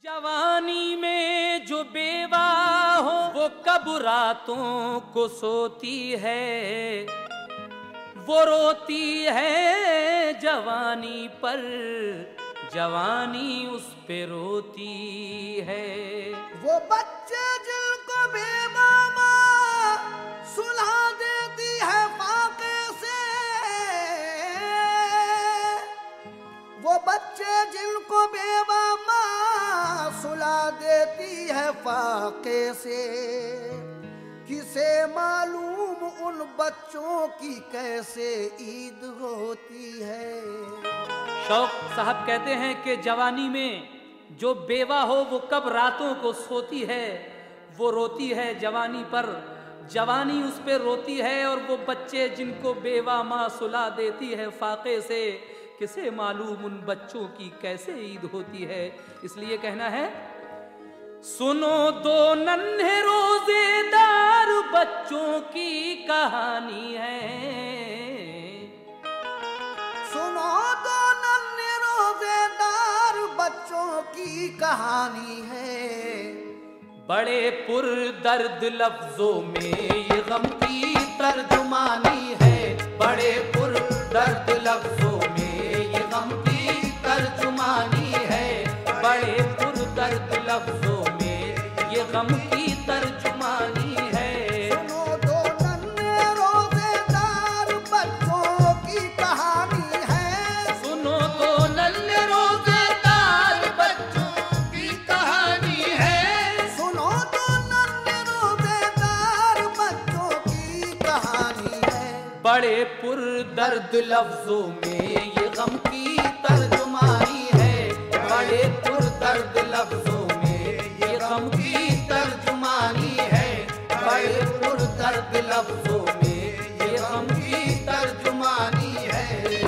जवानी में जो बेवा हो वो कब रातों को सोती है, वो रोती है जवानी पर, जवानी उस पे रोती है। वो बच्चे जिनको बेवा माँ सुला देती है फाके से, वो बच्चे जिनको बेवा माँ सुला देती है फाके से, किसे मालूम उन बच्चों की कैसे ईद होती है। शौक साहब कहते हैं कि जवानी में जो बेवा हो वो कब रातों को सोती है, वो रोती है जवानी पर, जवानी उस पे रोती है। और वो बच्चे जिनको बेवा माँ सुला देती है फाके से, किसे मालूम उन बच्चों की कैसे ईद होती है। इसलिए कहना है, सुनो दो नन्हे रोजेदार बच्चों की कहानी है, सुनो दो नन्हे रोजेदार बच्चों की कहानी है। बड़े पुरदर्द लफ्जों में ये गम की तर्जुमानी है, बड़े पुरदर्द लफ्जों में ये गम की तर्जुमानी है, बड़े पुरदर्द लफ्जों में ये गम की तर्जुमानी है। सुनो दो नन्हे रोजेदार बच्चों की कहानी है, सुनो दो नन्हे रोजेदार बच्चों की कहानी है, सुनो दो नन्हे रोजेदार बच्चों की कहानी है। बड़े पुरदर्द लफ्जों में ये गम की तर्जुमानी है, बड़े पुरदर्द लफ्जों में ये गम की तर्जुमानी है, बड़े पुरदर्द लफ्जों में ये गम की तर्जुमानी है।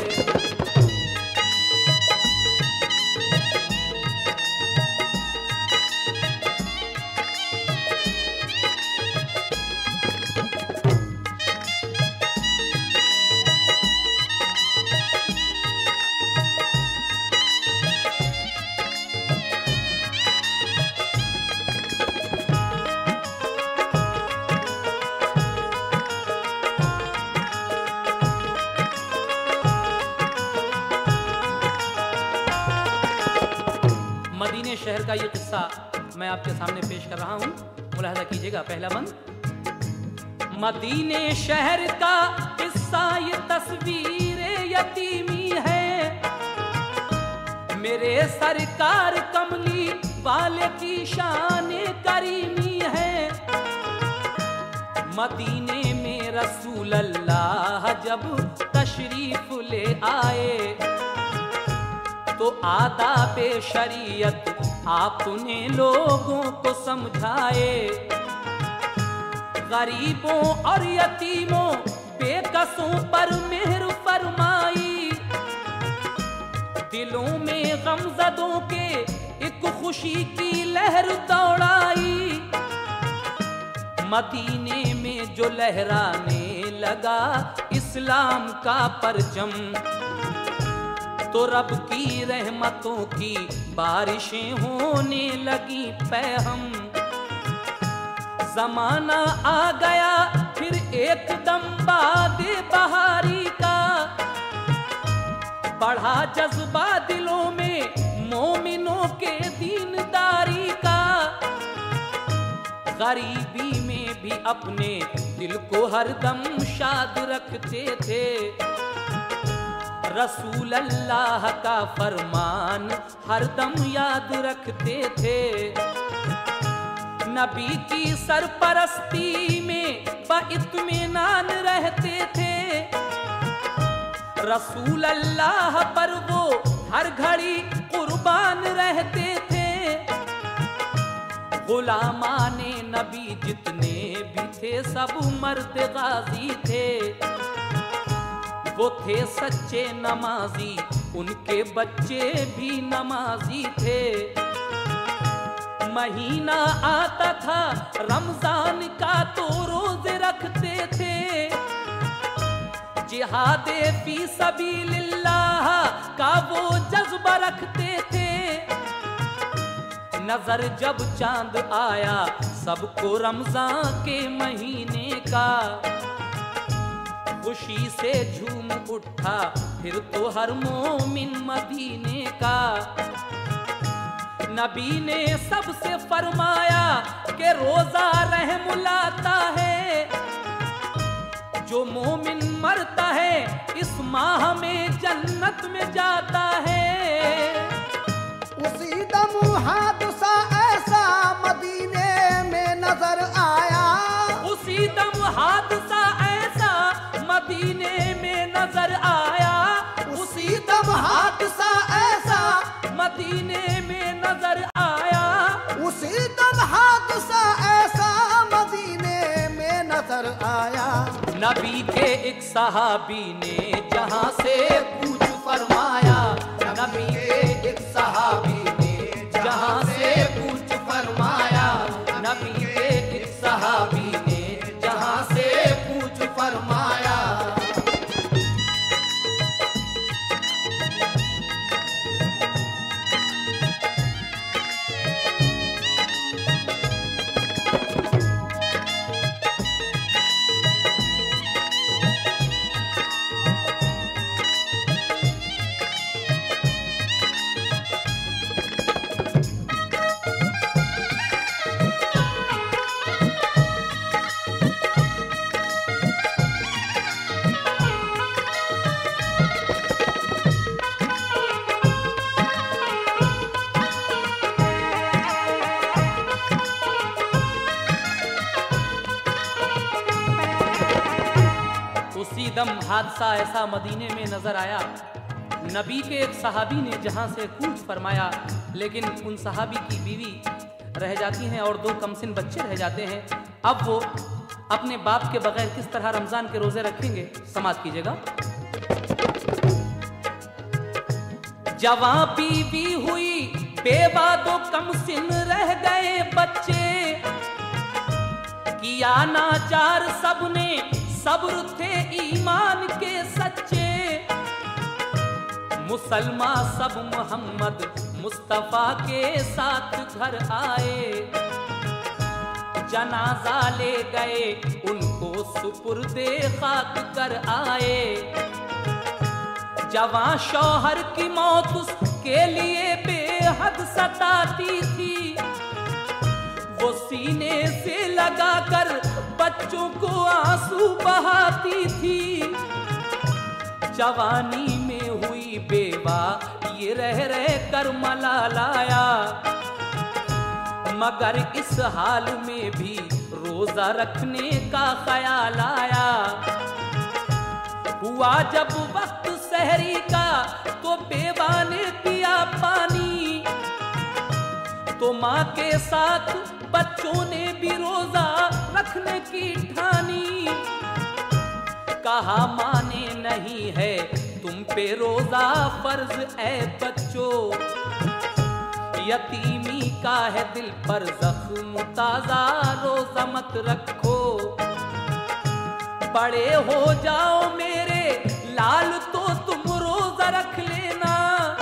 मदीने शहर का ये किस्सा मैं आपके सामने पेश कर रहा हूं, मुलाहिजा कीजिएगा। पहला बंद। मदीने शहर का किस्सा ये तस्वीर यतीमी है, मेरे सरकार कमली वाले की शान करीमी है। मदीने में रसूल अल्लाह जब तशरीफ ले आए, तो आदाबे शरीयत आपने लोगों को समझाए। गरीबों और यतीमों बेकसों पर मेहर फरमाई, दिलों में गमज़दों के एक खुशी की लहर दौड़ाई। मदीने में जो लहराने लगा इस्लाम का परचम, तो रब की रहमतों की बारिशें होने लगी पैहम। जमाना आ गया फिर एकदम बादे बहारी का, बढ़ा जज्बा दिलों में मोमिनों के दीनदारी का। गरीबी में भी अपने दिल को हरदम शाद रखते थे, रसूल अल्लाह का फरमान हरदम याद रखते थे। नबी की सरपरस्ती में बाइत्मीनान रहते थे, रसूल अल्लाह पर वो हर घड़ी कुर्बान रहते थे। गुलामाने नबी जितने भी थे सब मर्द गाजी थे, वो थे सच्चे नमाजी, उनके बच्चे भी नमाजी थे। महीना आता था रमजान का तो रोजे रखते थे, जिहादे फी सबीलिल्लाह का वो जज्बा रखते थे। नजर जब चांद आया सबको रमजान के महीने का, खुशी से झूम उठा फिर तो हर मोमिन मदीने का। नबी ने सबसे फरमाया कि रोजा रहम लाता है, जो मोमिन मरता है इस माह में जन्नत में जाता है। उसी दम हादसा ऐसा मदीने में नजर आया, उसी दम हादसा ऐसा मदीने में नजर आया, उसी दम हादसा ऐसा मदीने में नजर आया। उसी दम हादसा ऐसा मदीने में नजर आया। नबी के एक सहाबी ने जहां से पूछ फरमाया, नबी के एक सहाबी ने जहां से पूछ फरमाया, नबी के एक सहाबी ने जहां से पूछ फरमाया। उसी दम हादसा ऐसा मदीने में नजर आया, नबी के एक सहाबी ने जहां से कूच फरमाया, लेकिन उन सहाबी की बीवी रह जाती हैं और 2 कमसिन बच्चे रह जाते हैं। अब वो अपने बाप के बगैर किस तरह रमजान के रोजे रखेंगे, समाप्त कीजिएगा। जवां बीवी हुई बेवा 2 कमसिन रह गए बच्चे, किया नाचार सबने सब्र थे ईमान के सच्चे। मुसलमान सब मोहम्मद मुस्तफा के साथ घर आए, जनाजा ले गए उनको सुपुर्दे खाक कर आए। जवां शौहर की मौत उसके लिए बेहद सताती थी, वो सीने से लगाकर बच्चों को आंसू बहाती थी। जवानी में हुई बेवा ये रह कर मलालाया, मगर इस हाल में भी रोजा रखने का ख्याल आया। हुआ जब वक्त सहरी का तो बेवा ने पिया पानी, तो माँ के साथ बच्चों ने भी रोजा रखने की ठानी। कहा माने नहीं है तुम पे रोजा फर्ज है बच्चों, यतीमी का है दिल पर जख्म ताजा रोजा मत रखो। बड़े हो जाओ मेरे लाल तो तुम रोजा रख लेना,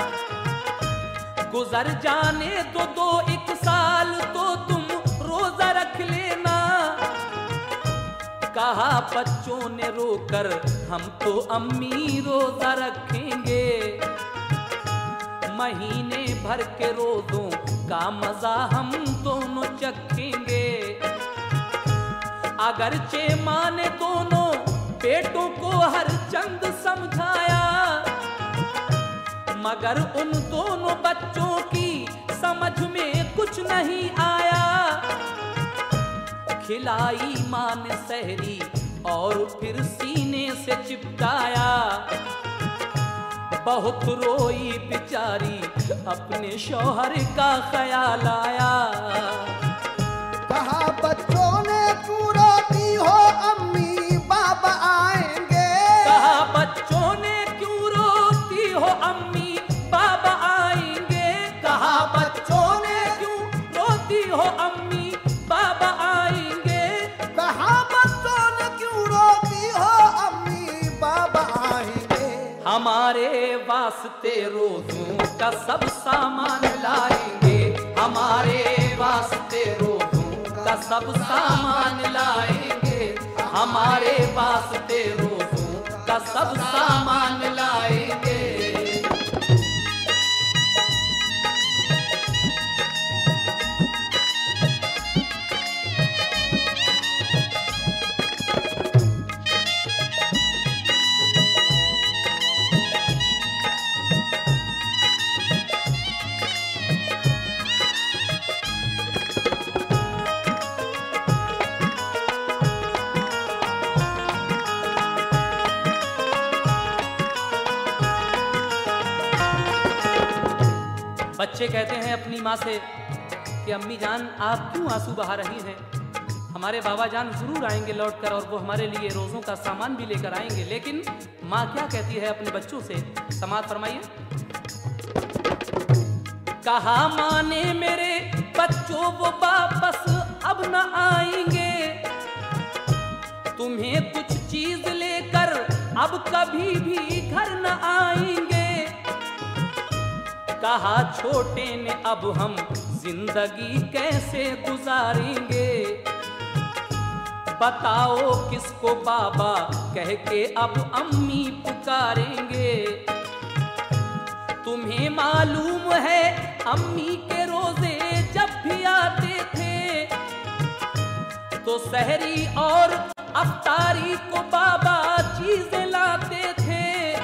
गुजर जाने तो 2-1 साल तो तुम रोजा रख लेना। कहा बच्चों ने रोकर हम तो अम्मी रोजा रखेंगे, महीने भर के रोजों का मजा हम दोनों चखेंगे। अगरचे माँ ने दोनों बेटों को हर चंद समझाया, मगर उन दोनों बच्चों की समझ में कुछ नहीं आया। खिलाई माँ ने सहरी और फिर सीने से चिपकाया, बहुत रोई बेचारी अपने शौहर का ख्याल आया। कहा बच्चों ने क्यों रोती हो अम्मी बाबा आएंगे, कहा बच्चों ने क्यों रोती हो अम्मी बाबा आएंगे। कहा बच्चों ने क्यों रोती हो अम्मी बाबा आएंगे। कहा बच्चों ने क्यों रोती हो अम्मी बाबा आएंगे। हमारे वास्ते रोजों का सब सामान लाएंगे, हमारे वास्ते रोजों का सब सामान लाएंगे, हमारे वास्ते रोजों का सब सामान लाएंगे। बच्चे कहते हैं अपनी माँ से कि अम्मी जान आप क्यों आंसू बहा रही हैं, हमारे बाबा जान जरूर आएंगे लौटकर और वो हमारे लिए रोज़ों का सामान भी लेकर आएंगे। लेकिन माँ क्या कहती है अपने बच्चों से, समाअत फरमाइए। कहा माँ ने मेरे बच्चों वो वापस अब न आएंगे, तुम्हें कुछ चीज लेकर अब कभी भी घर न आएंगे। कहा छोटे ने अब हम जिंदगी कैसे गुजारेंगे, बताओ किसको बाबा कह के अब अम्मी पुकारेंगे। तुम्हें मालूम है अम्मी के रोजे जब भी आते थे तो सहरी और अफ्तारी को बाबा चीजें लाते थे।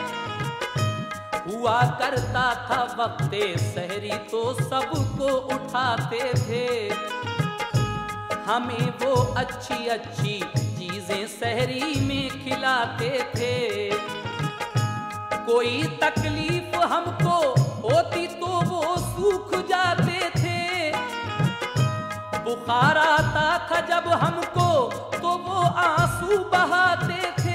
हुआ करता था वक्ते सहरी तो सबको उठाते थे, हमें वो अच्छी अच्छी चीजें सहरी में खिलाते थे। कोई तकलीफ हमको होती तो वो सूख जाते थे, बुखार आता था जब हमको तो वो आंसू बहाते थे।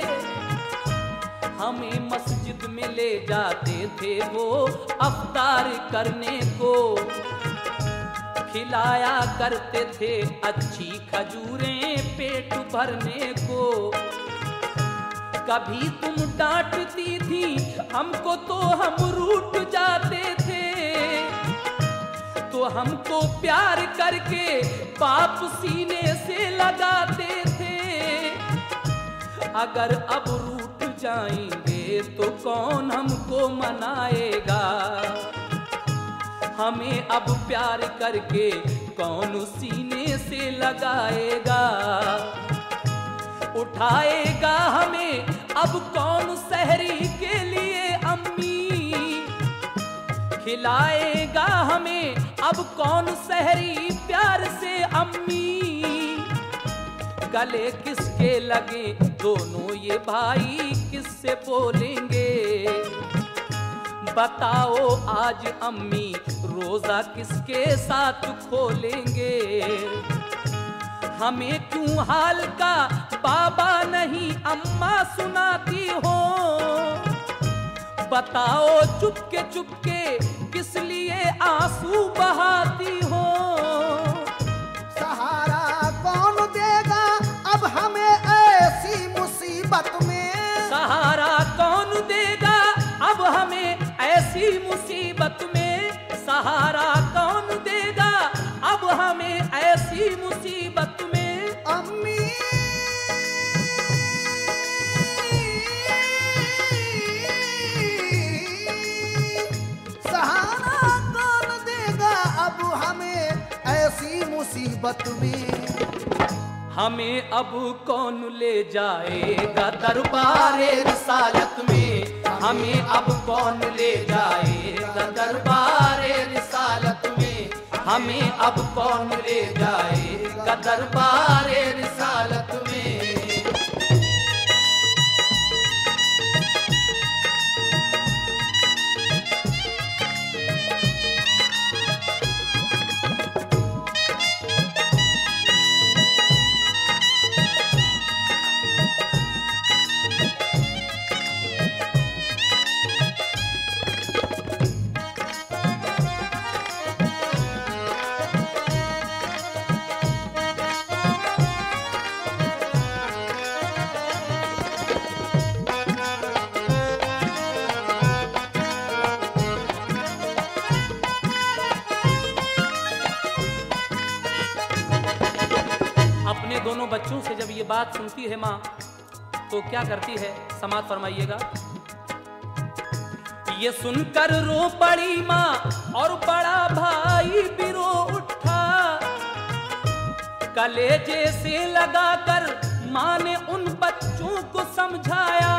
हमें मस्जिद में ले जाते थे वो अफ्तार करने को, खिलाया करते थे अच्छी खजूरें पेट भरने को। कभी तुम डांटती थी हमको तो हम रूठ जाते थे, तो हमको प्यार करके बाप सीने से लगाते थे। अगर अब रूठ जाएंगे तो कौन हमको मनाएगा, हमें अब प्यार करके कौन सीने से लगाएगा। उठाएगा हमें अब कौन सहरी के लिए अम्मी, खिलाएगा हमें अब कौन सहरी प्यार से अम्मी। गले किसके लगे दोनों ये भाई किससे बोलेंगे, बताओ आज अम्मी रोजा किसके साथ खोलेंगे। हमें क्यों हाल का बाबा नहीं अम्मा सुनाती हो, बताओ चुपके किस लिए आंसू बहाती हो। सहारा कौन देगा अब हमें ऐसी मुसीबत में, सहारा कौन देगा अब हमें ऐसी मुसीबत में, सहारा कौन देगा अब हमें ऐसी मुसीबत में। अम्मी सहारा कौन देगा अब हमें ऐसी मुसीबत में। हमें अब कौन ले जाएगा दरबारे रिसालत में, हमें अब कौन ले जाएगा दरबारे रिसालत में, हमें अब कौन ले जाएगा दरबारे रिसालत में। दोनों बच्चों से जब ये बात सुनती है माँ तो क्या करती है, समाप्त फरमाइएगा। ये सुनकर रो पड़ी माँ और बड़ा भाई भी रो उठा। कलेजे से लगाकर माँ ने उन बच्चों को समझाया,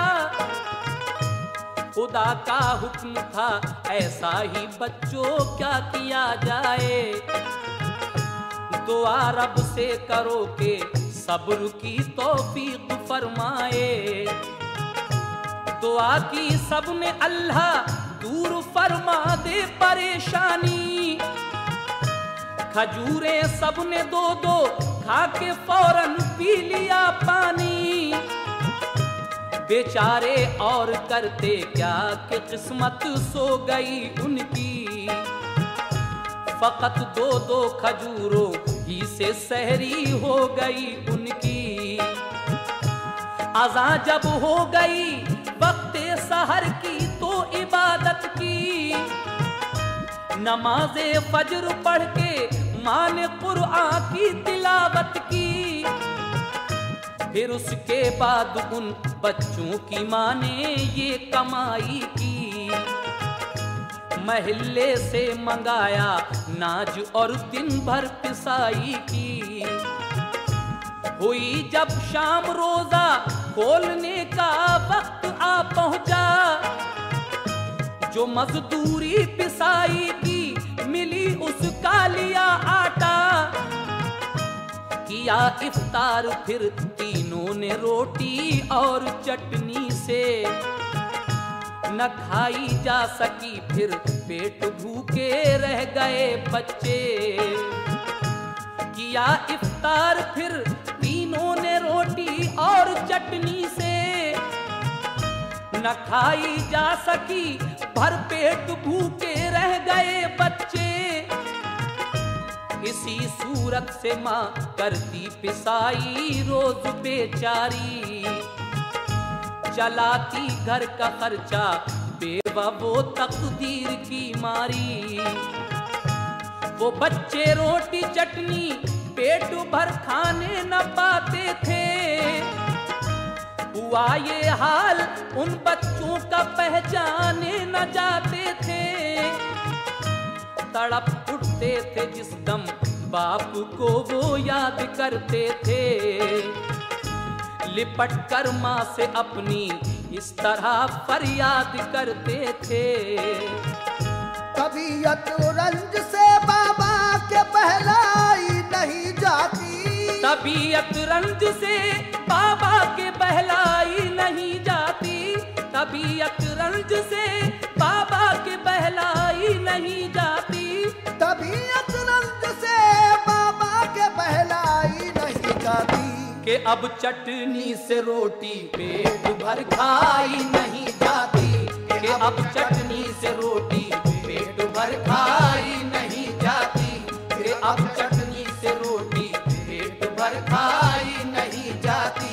खुदा का हुक्म था ऐसा ही बच्चों क्या किया जाए। दुआ रब से करो के सब्र की तौफीक फरमाए। दुआ की सबने अल्लाह दूर फरमा दे परेशानी। खजूरें सबने दो दो खा के फौरन पी लिया पानी। बेचारे और करते क्या कि किस्मत सो गई उनकी। फकत दो दो खजूरों ही से सहरी हो गई उनकी। अज़ां जब हो गई वक्ते सहर की तो इबादत की। नमाज़े फजर पढ़ के माँ ने कुरआन की तिलावत की। फिर उसके बाद उन बच्चों की माँ ने ये कमाई की। महल्ले से मंगाया नाज और दिन भर पिसाई की। हुई जब शाम रोजा खोलने का वक्त आ पहुंचा। जो मजदूरी पिसाई की मिली उसका लिया आटा। किया इफ्तार फिर तीनों ने रोटी और चटनी से। न खाई जा सकी फिर पेट भूखे रह गए बच्चे। किया इफ्तार फिर तीनों ने रोटी और चटनी से। न खाई जा सकी भर पेट भूखे रह गए बच्चे। इसी सूरत से माँ करती पिसाई रोज बेचारी। चलाती घर का खर्चा बेवा वो तकदीर की मारी। वो बच्चे रोटी चटनी पेट भर खाने न पाते थे। हुआ ये हाल उन बच्चों का पहचाने न जाते थे। तड़प उठते थे जिस दम बाप को वो याद करते थे। लिपट कर माँ से अपनी इस तरह फरियाद करते थे। तबीयत रंज से बाबा के बहलाई नहीं जाती। तबीयत रंज से बाबा के बहलाई नहीं जाती। तबीयत रंज से बाबा के बहलाई नहीं जाती। तबीयत रंज से बाबा के बहलाई नहीं जाती। कि अब चटनी से रोटी पेट भर खाई नहीं जाती। कि अब चटनी से रोटी पेट भर खाई नहीं जाती। कि अब चटनी से रोटी पेट भर खाई नहीं जाती।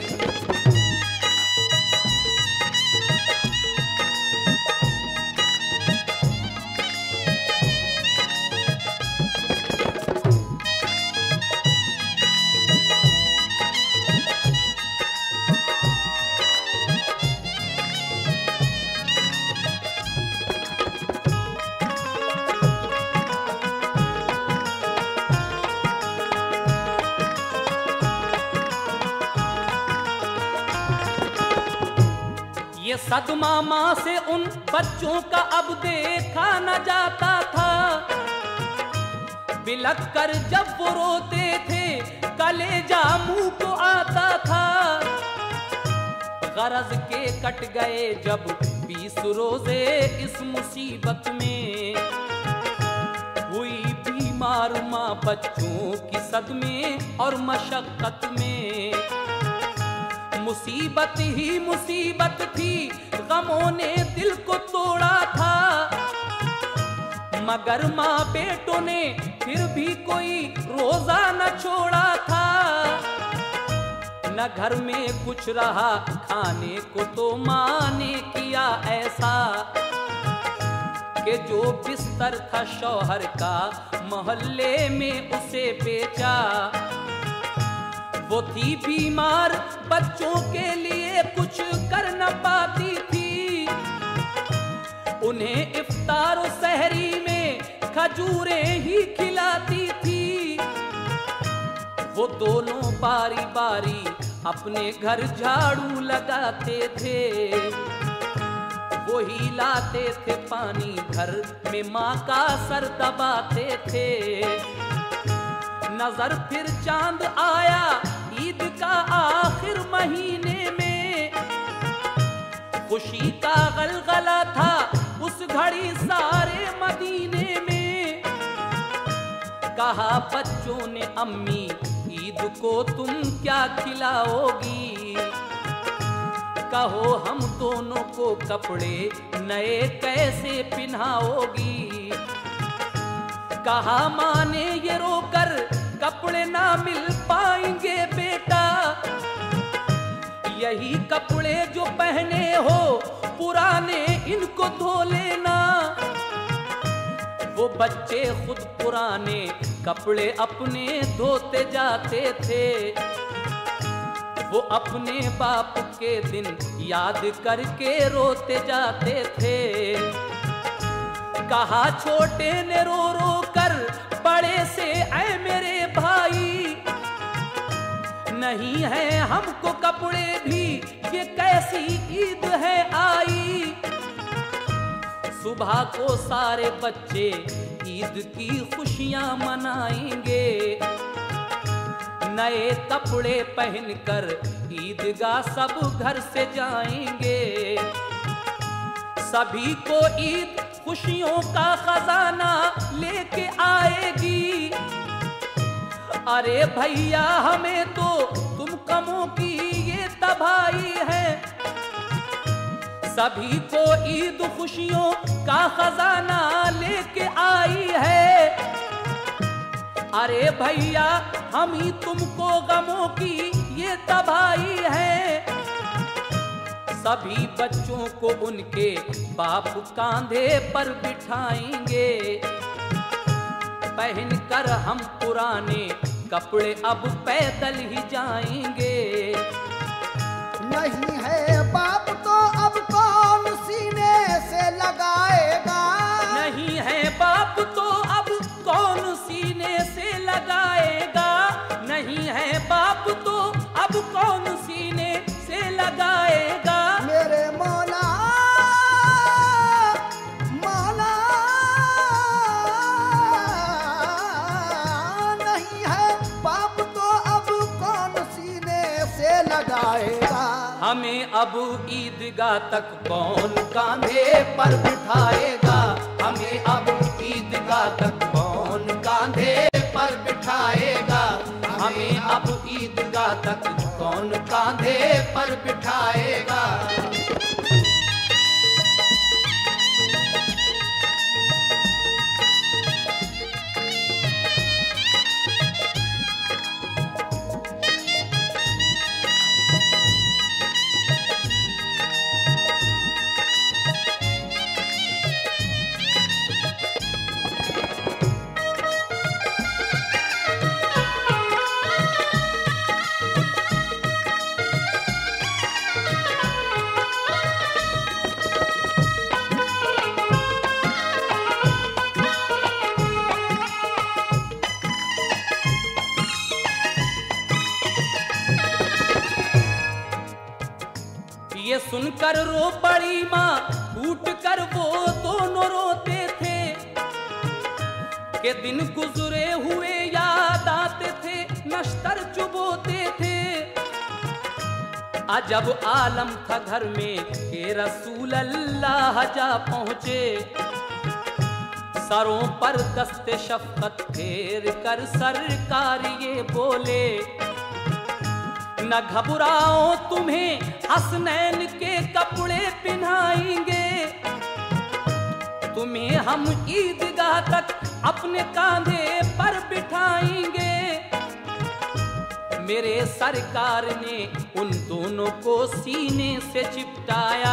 ये सदमा माँ से उन बच्चों का अब देखा न जाता था। बिलक कर जब वो रोते थे कलेजा मुंह को आता था। गरज के कट गए जब 20 रोजे इस मुसीबत में। हुई बीमार माँ बच्चों की सदमे और मशक्कत में। मुसीबत ही मुसीबत थी गमों ने दिल को तोड़ा था। मगर माँ बेटों ने फिर भी कोई रोजा न छोड़ा था। न घर में कुछ रहा खाने को तो माँ ने किया ऐसा कि जो बिस्तर था शौहर का मोहल्ले में उसे बेचा। वो थी बीमार, बच्चों के लिए कुछ कर न पाती थी। उन्हें इफ्तार और सहरी में खजूरें ही खिलाती थी। वो दोनों बारी बारी अपने घर झाड़ू लगाते थे। वो ही लाते थे पानी, घर में माँ का सर दबाते थे। नजर फिर चांद आया ईद का आखिर महीने में। खुशी का गलगला था उस घड़ी सारे मदीने में। कहा बच्चों ने अम्मी ईद को तुम क्या खिलाओगी। कहो हम दोनों को कपड़े नए कैसे पिन्हाओगी। कहा माँ ने ये रोकर कपड़े ना मिल पाएंगे बेटा। यही कपड़े जो पहने हो पुराने इनको धो लेना। वो बच्चे खुद पुराने कपड़े अपने धोते जाते थे। वो अपने बाप के दिन याद करके रोते जाते थे। कहा छोटे ने रो रो कर बड़े से ऐ मेरे भाई। नहीं है हमको कपड़े भी, ये कैसी ईद है आई। सुबह को सारे बच्चे ईद की खुशियां मनाएंगे। नए कपड़े पहनकर ईदगाह सब घर से जाएंगे। सभी को ईद खुशियों का खजाना लेके आएगी। अरे भैया हमें तो तुम कमों की ये तबाही है। सभी को ईद खुशियों का खजाना लेके आई है। अरे भैया हम ही तुमको गमों की ये तबाही है। सभी बच्चों को उनके बाप कांधे पर बिठाएंगे। पहनकर हम पुराने कपड़े अब पैदल ही जाएंगे। नहीं है बाप तो अब कौन सीने से लगाएगा। नहीं है बाप तो अब कौन सीने से लगाएगा। नहीं है बाप तो अब कौन सीने से लगाएगा। मेरे मौला मौला नहीं है बाप तो अब कौन सीने से लगाएगा। हमें अब ईदगाह तक कौन कांधे पर बिठाएगा। हमें अब ईदगाह तक कौन कांधे पर बिठाएगा। हमें अब ईदगाह तक कौन कांधे पर बिठाएगा। ये सुनकर रो पड़ी माँ, टूट कर वो दोनों रोते थे। के दिन गुजरे हुए याद आते थे, नश्तर चुबोते थे। अजब आलम था घर में के रसूल अल्लाह जा पहुँचे। सरों पर दस्ते शफ़क़त फेर कर सरकार ये बोले, न घबराओ तुम्हें हसनैन के कपड़े पहनाएंगे। तुम्हें हम ईदगाह तक अपने कांधे पर बिठाएंगे। मेरे सरकार ने उन दोनों को सीने से चिपटाया,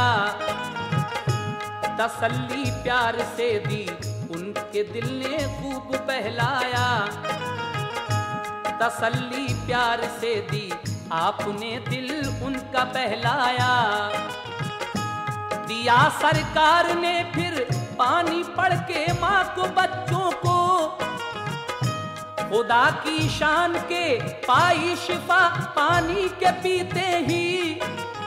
तसल्ली प्यार से दी, उनके दिल ने खूब बहलाया। तसल्ली प्यार से दी, आपने दिल उनका बहलाया। दिया सरकार ने फिर पानी पढ़ के माँ को बच्चों को, खुदा की शान के पाई शिफा पानी के पीते ही।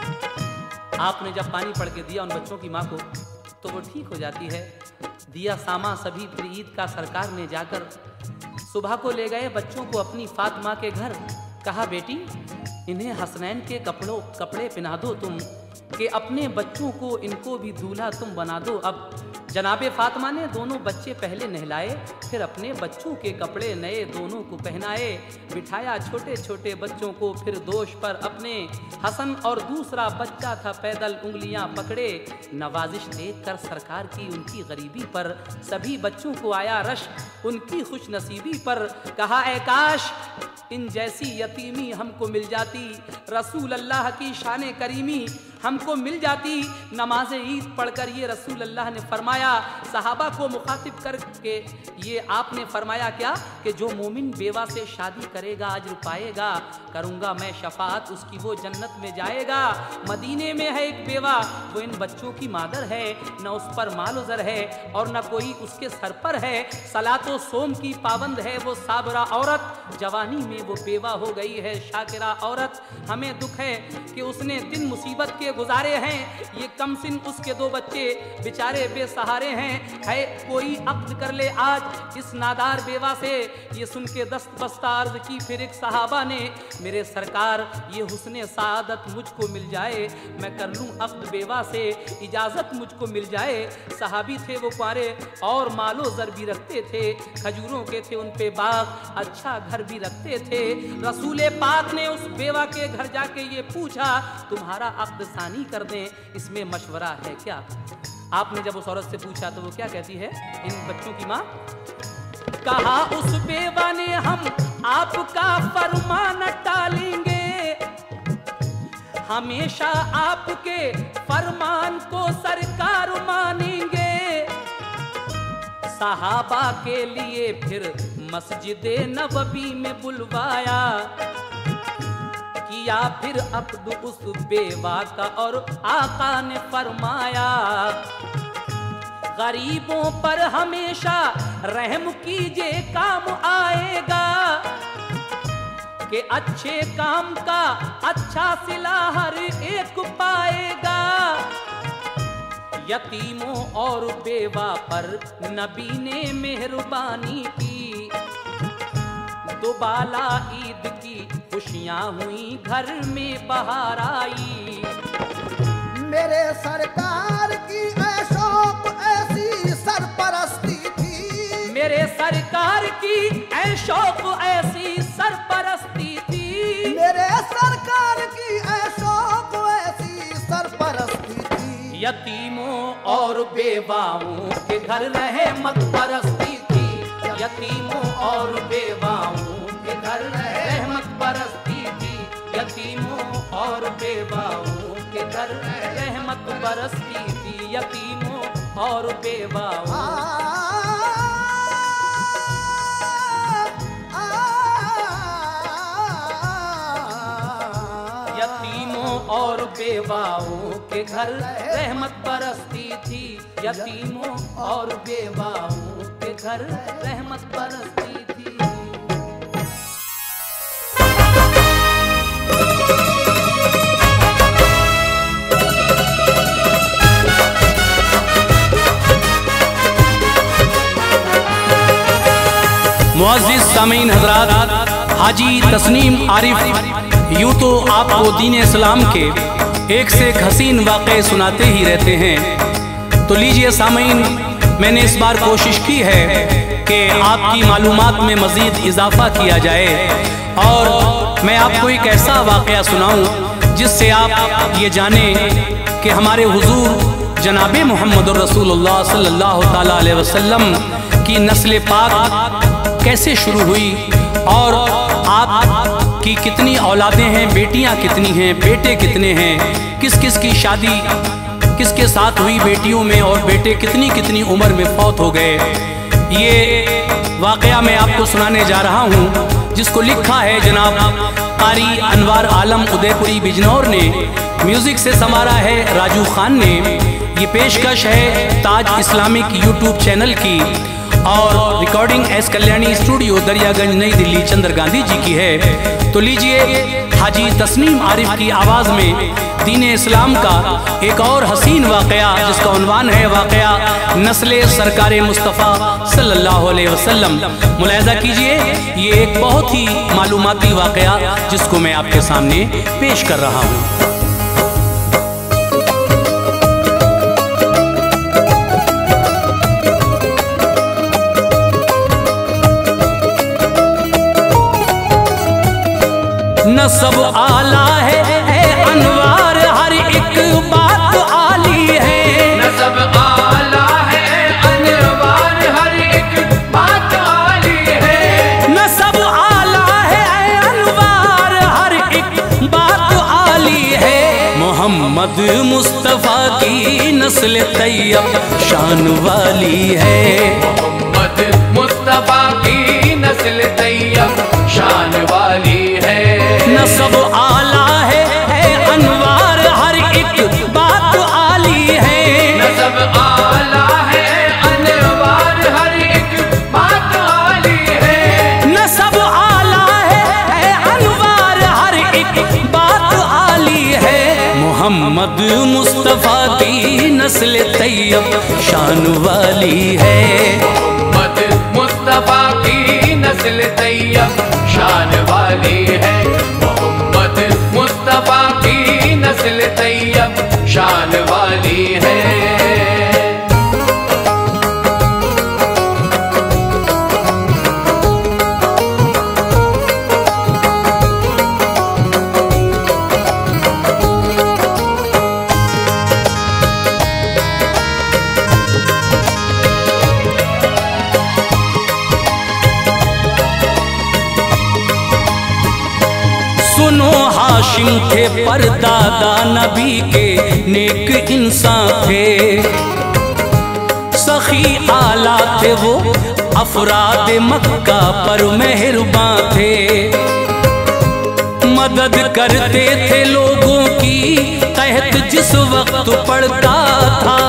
आपने जब पानी पढ़ के दिया उन बच्चों की माँ को तो वो ठीक हो जाती है। दिया सामा सभी फिर ईद का सरकार ने जाकर सुबह को ले गए बच्चों को अपनी फातिमा के घर। कहा बेटी इन्हें हसनैन के कपड़े पहना दो तुम, कि अपने बच्चों को इनको भी दूल्हा तुम बना दो। अब जनाबे फातिमा ने दोनों बच्चे पहले नहलाए, फिर अपने बच्चों के कपड़े नए दोनों को पहनाए, बिठाया छोटे छोटे बच्चों को। फिर दोष पर अपने हसन और दूसरा बच्चा था पैदल उंगलियां पकड़े। नवाजिश देखकर सरकार की उनकी गरीबी पर, सभी बच्चों को आया रश उनकी खुश नसीबी पर। कहा ऐ काश इन जैसी यतीमी हमको मिल जाती, रसूल अल्लाह की शान करीमी हमको मिल जाती। नमाज ईद पढ़कर ये रसूल अल्लाह ने फरमाया, सहाबा को मुखातिब करके ये आपने फरमाया क्या कि जो मोमिन बेवा से शादी करेगा अज्र पाएगा, करूँगा मैं शफाअत उसकी वो जन्नत में जाएगा। मदीने में है एक बेवा, वो इन बच्चों की मादर है, न उस पर माल ज़र है और न कोई उसके सर पर है। सलातो सोम की पाबंद है वो साबरा औरत, जवानी में वो बेवा हो गई है शाकिरा औरत। हमें दुख है कि उसने दिन मुसीबत के गुजारे हैं, ये कमसिन उसके दो बच्चे बेचारे बेसहारे हैं। है कोई अक्द कर ले आज इस नादार बेवा से। ये सुन के दस्त बस्ता अर्ज की फिर एक सहाबा ने, मेरे सरकार ये हुस्ने सादत मुझको मिल जाए, मैं कर लूँ अक्द बेवा से, इजाज़त मुझको मिल जाए। सहाबी थे वो कुंवारे और मालो ज़र भी रखते थे, खजूरों के थे उन पे बाग, अच्छा घर भी रखते थे। रसूल पाक ने उस बेवा के घर जाके ये पूछा, तुम्हारा अक्द सानी कर दें, इसमें मशवरा है क्या? आपने जब उस औरत से पूछा तो वो क्या कहती है इन बच्चों की माँ? कहा उस बेवा ने हम आपका फरमान टालेंगे, हमेशा आपके फरमान को सरकार मानेंगे। सहाबा के लिए फिर मस्जिद नबवी में बुलवाया, किया फिर अक्द उस बेवा का और आका ने फरमाया, गरीबों पर हमेशा रहम कीजिए काम आएगा, कि अच्छे काम का अच्छा सिला हर एक पाएगा। यतीमों और बेवा पर नबी ने मेहरबानी की, दोबाला ईद की खुशियाँ हुई घर में बहार आई। मेरे सरकार की ऐशौक ऐसी सरपरस्ती थी, मेरे सरकार की ऐशौक ऐसी सरपरस्ती थी, मेरे सरकार की ऐशौक ऐसी सरपरस्ती थी। यतीमों और बेवाओं के घर रहमत बरसती थी, यतीमों और बेवाओं के घर रहमत बरसती थी, यतीमों और बेवाओं के घर रहमत बरसती थी, यतीमों और बेवाओं। यतीमों और बेवाओं के घर रहमत बरसती थी, यतीमों और बेवाओं के घर रहमत बरसती थी। मुअज़्ज़िज़ सामीन हज़रात, हाजी तस्नीम आरिफ यूँ तो आपको दीन इस्लाम के एक से एक हसीन वाक़े सुनाते ही रहते हैं। तो लीजिए सामीन, मैंने इस बार कोशिश की है कि आपकी मालूमात में मज़ीद इजाफ़ा किया जाए और मैं आपको एक ऐसा वाक़या सुनाऊँ जिससे आप ये जानें कि हमारे हुज़ूर जनाबे मोहम्मद रसूलुल्लाह सल्लल्लाहु ताला अलैहि वसल्लम की नस्ल पाक कैसे शुरू हुई और आप की कितनी औलादें हैं, बेटियां कितनी हैं, बेटे कितने हैं, किस किस की शादी किसके साथ हुई बेटियों में और बेटे कितनी कितनी उम्र में फौत हो गए। ये वाक़या मैं आपको सुनाने जा रहा हूँ जिसको लिखा है जनाब कारी अनवार आलम उदयपुरी बिजनौर ने, म्यूजिक से संवारा है राजू खान ने। ये पेशकश है ताज इस्लामिक यूट्यूब चैनल की और recording S Kalyani studio Daryaganj New Delhi चंद्र गांधी जी की है। तो लीजिए हाजी तस्नीम आरिफ की आवाज़ में दीन इस्लाम का एक और हसीन वाक़या जिसका उन्वान है वाक़या नस्ले सरकारे मुस्तफ़ा सल्लल्लाहु अलैहि वसल्लम। मुलाहिज़ा कीजिए, ये एक बहुत ही मालूमाती वाक़या जिसको मैं आपके सामने पेश कर रहा हूँ। नसब आला है अनवार हर एक बात आली है। नसब आला है अनवार हर एक बात आली है। नसब आला है अनवार हर एक बात आली है। मोहम्मद मुस्तफ़ा की नस्ल तैयब शान वाली है। मोहम्मद मुस्तफ़ा की नस्ल तैयब शान वाली है। नसब आला है अनवार हर एक बात आली है। नसब आला है अनवार हर एक बात आली है। नसब आला है अनवार हर एक बात आली है। मोहम्मद मुस्तफ़ा की नस्ल तैयब शान वाली है। मोहम्मद मुस्तफ़ा की नस्ल तैयब शान वाली है। मोहम्मद मुस्तफ़ा की नस्ल तैयब शान वाली है। सुनो हाशिम थे परदादा नबी के नेक इंसान थे। सखी आला थे वो अफराद मक्का पर मेहरबान थे। मदद करते थे लोगों की कहत जिस वक्त पड़ता था।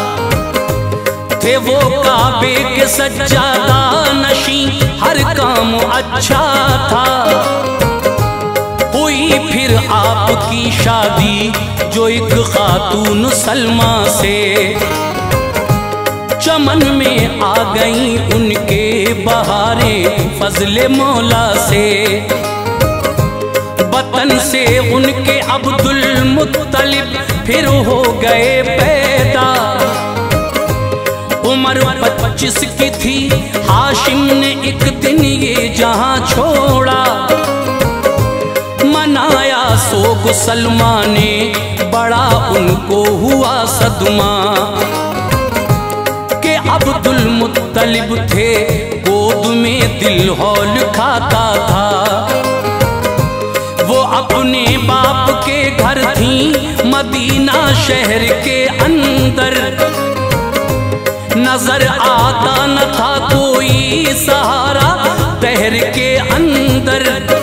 थे वो काबे के सज्जादा नशी हर काम अच्छा था। हुई फिर आपकी शादी जो एक खातून सलमा से। चमन में आ गई उनके बहारें फजले मौला से। वतन से उनके अब्दुल मुत्तलिब फिर हो गए पैदा। उम्र 25 की थी हाशिम ने एक दिन ये जहां छोड़ा। मनाया सोग सलमा ने बड़ा उनको हुआ सदमा। के अब्दुल मुत्तलिब थे गोद में दिल हौल खाता था। वो अपने बाप के घर थी मदीना शहर के अंदर। नजर आता न था कोई सहारा दहर के अंदर।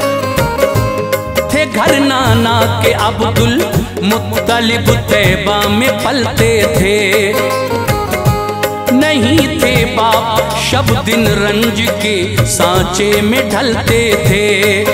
थे घर नाना के अब्दुल मुत्तलिब तैबा में पलते थे। नहीं थे बाप शब दिन रंज के सांचे में ढलते थे।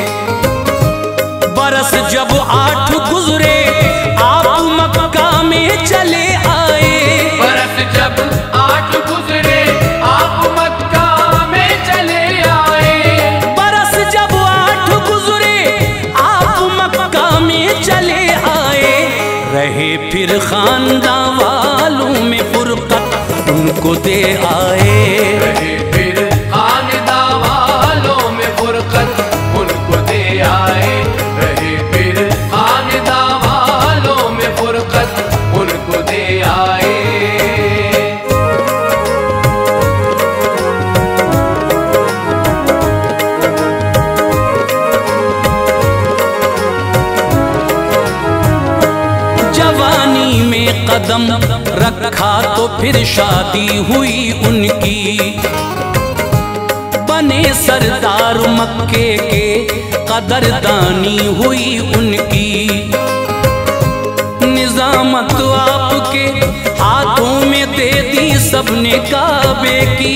बरस जब 8 गुजरे आप मक्का में चले आए। बरस जब 8 गुजरे आप मक्का में चले आए। बरस जब 8 गुजरे आप मक्का में चले आए। रहे फिर खानदान वालों में फुरकत उनको दे आए। रहे फिर खानदान वालों में फुरकत उनको दे आए। रहे फिर खानदान वालों में फुरकत उनको दे आए। जवानी में कदम रखा तो फिर शादी हुई उनकी। बने सरदार मक्के के कदरदानी हुई उनकी। निजामत आपके हाथों में दे दी सबने काबे की।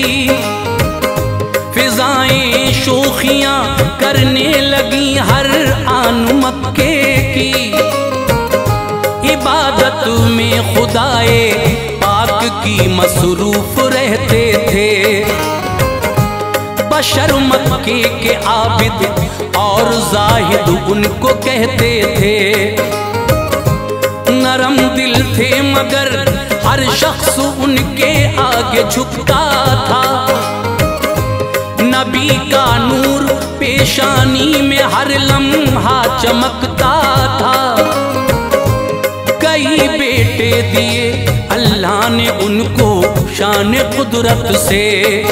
फिजाएं शोखियां करने लगी हर आन मक्के की। इबादत में खुदाए पाक की मसरूफ रहते थे। बशर मक्के के आबिद और जाहिद उनको कहते थे। नरम दिल थे मगर हर शख्स उनके आगे झुकता था। नबी का नूर पेशानी में हर लम्हा चमकता था। कई बेटे दिए अल्लाह ने उनको शान कुदरत से।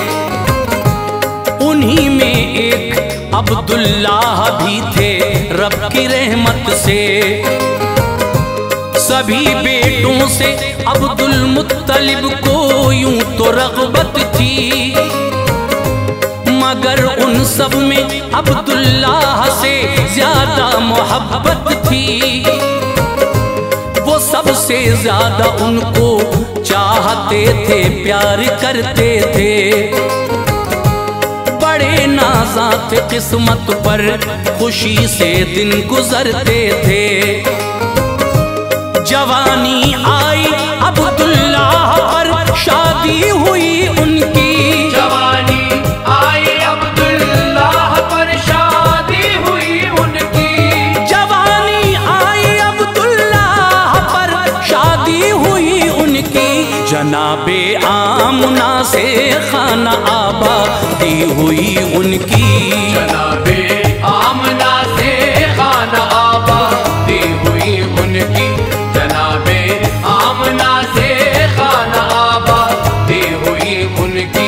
उन्हीं में एक अब्दुल्लाह भी थे रब की रहमत से। सभी बेटों से अब्दुल मुत्तलिब को यूं तो रग़बत थी, मगर उन सब में अब्दुल्लाह से ज्यादा मोहब्बत थी। वो सबसे ज्यादा उनको चाहते थे, प्यार करते थे। बड़े नाज़ात किस्मत पर खुशी से दिन गुजरते थे। जवानी आई अब्दुल्लाह पर शादी हुई उनकी। जवानी आई अब्दुल्लाह पर शादी हुई उनकी। जवानी आई अब्दुल्लाह पर शादी हुई उनकी। जनाबे आमना से खाना आबादी हुई उनकी। जनाबे आमना से खाना आबादी हुई उनकी। जनाबे आमना से खाना आबादी हुई उनकी।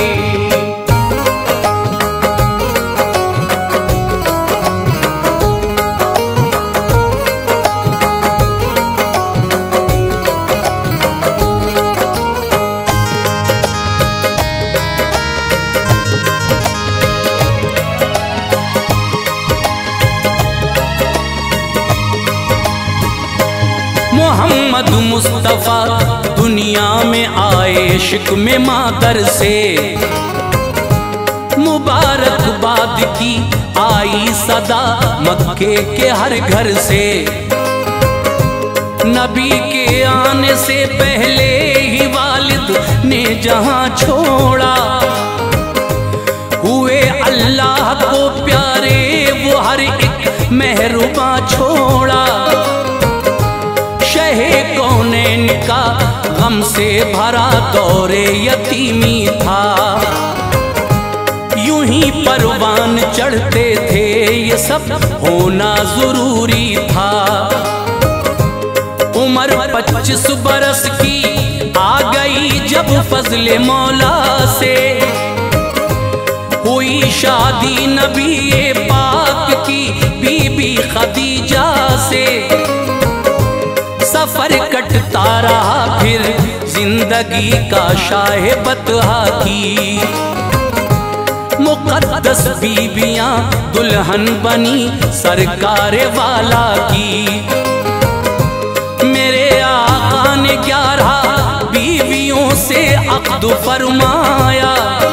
मोहम्मद मुस्तफ़ा दुनिया में आए इश्क में मादर से। मुबारकबाद की आई सदा मक्के के हर घर से। नबी के आने से पहले ही वालिद ने जहां छोड़ा। हुए अल्लाह को प्यारे वो हर एक मेहरुबा छोड़ा। शहे कौनैन का गम से भरा दौरे यतीमी था। यूं ही परवान चढ़ते थे, ये सब होना जरूरी था। उम्र 25 बरस की आ गई जब फजले मौला से। हुई शादी नबी पाक की बीबी खदीजा से। सफर कटता रहा फिर जिंदगी का शाहे बतहा की। मुकद्दस बीबियां दुल्हन बनी सरकार वाला की। मेरे आका ने 11 बीवियों से अक़्द फरमाया।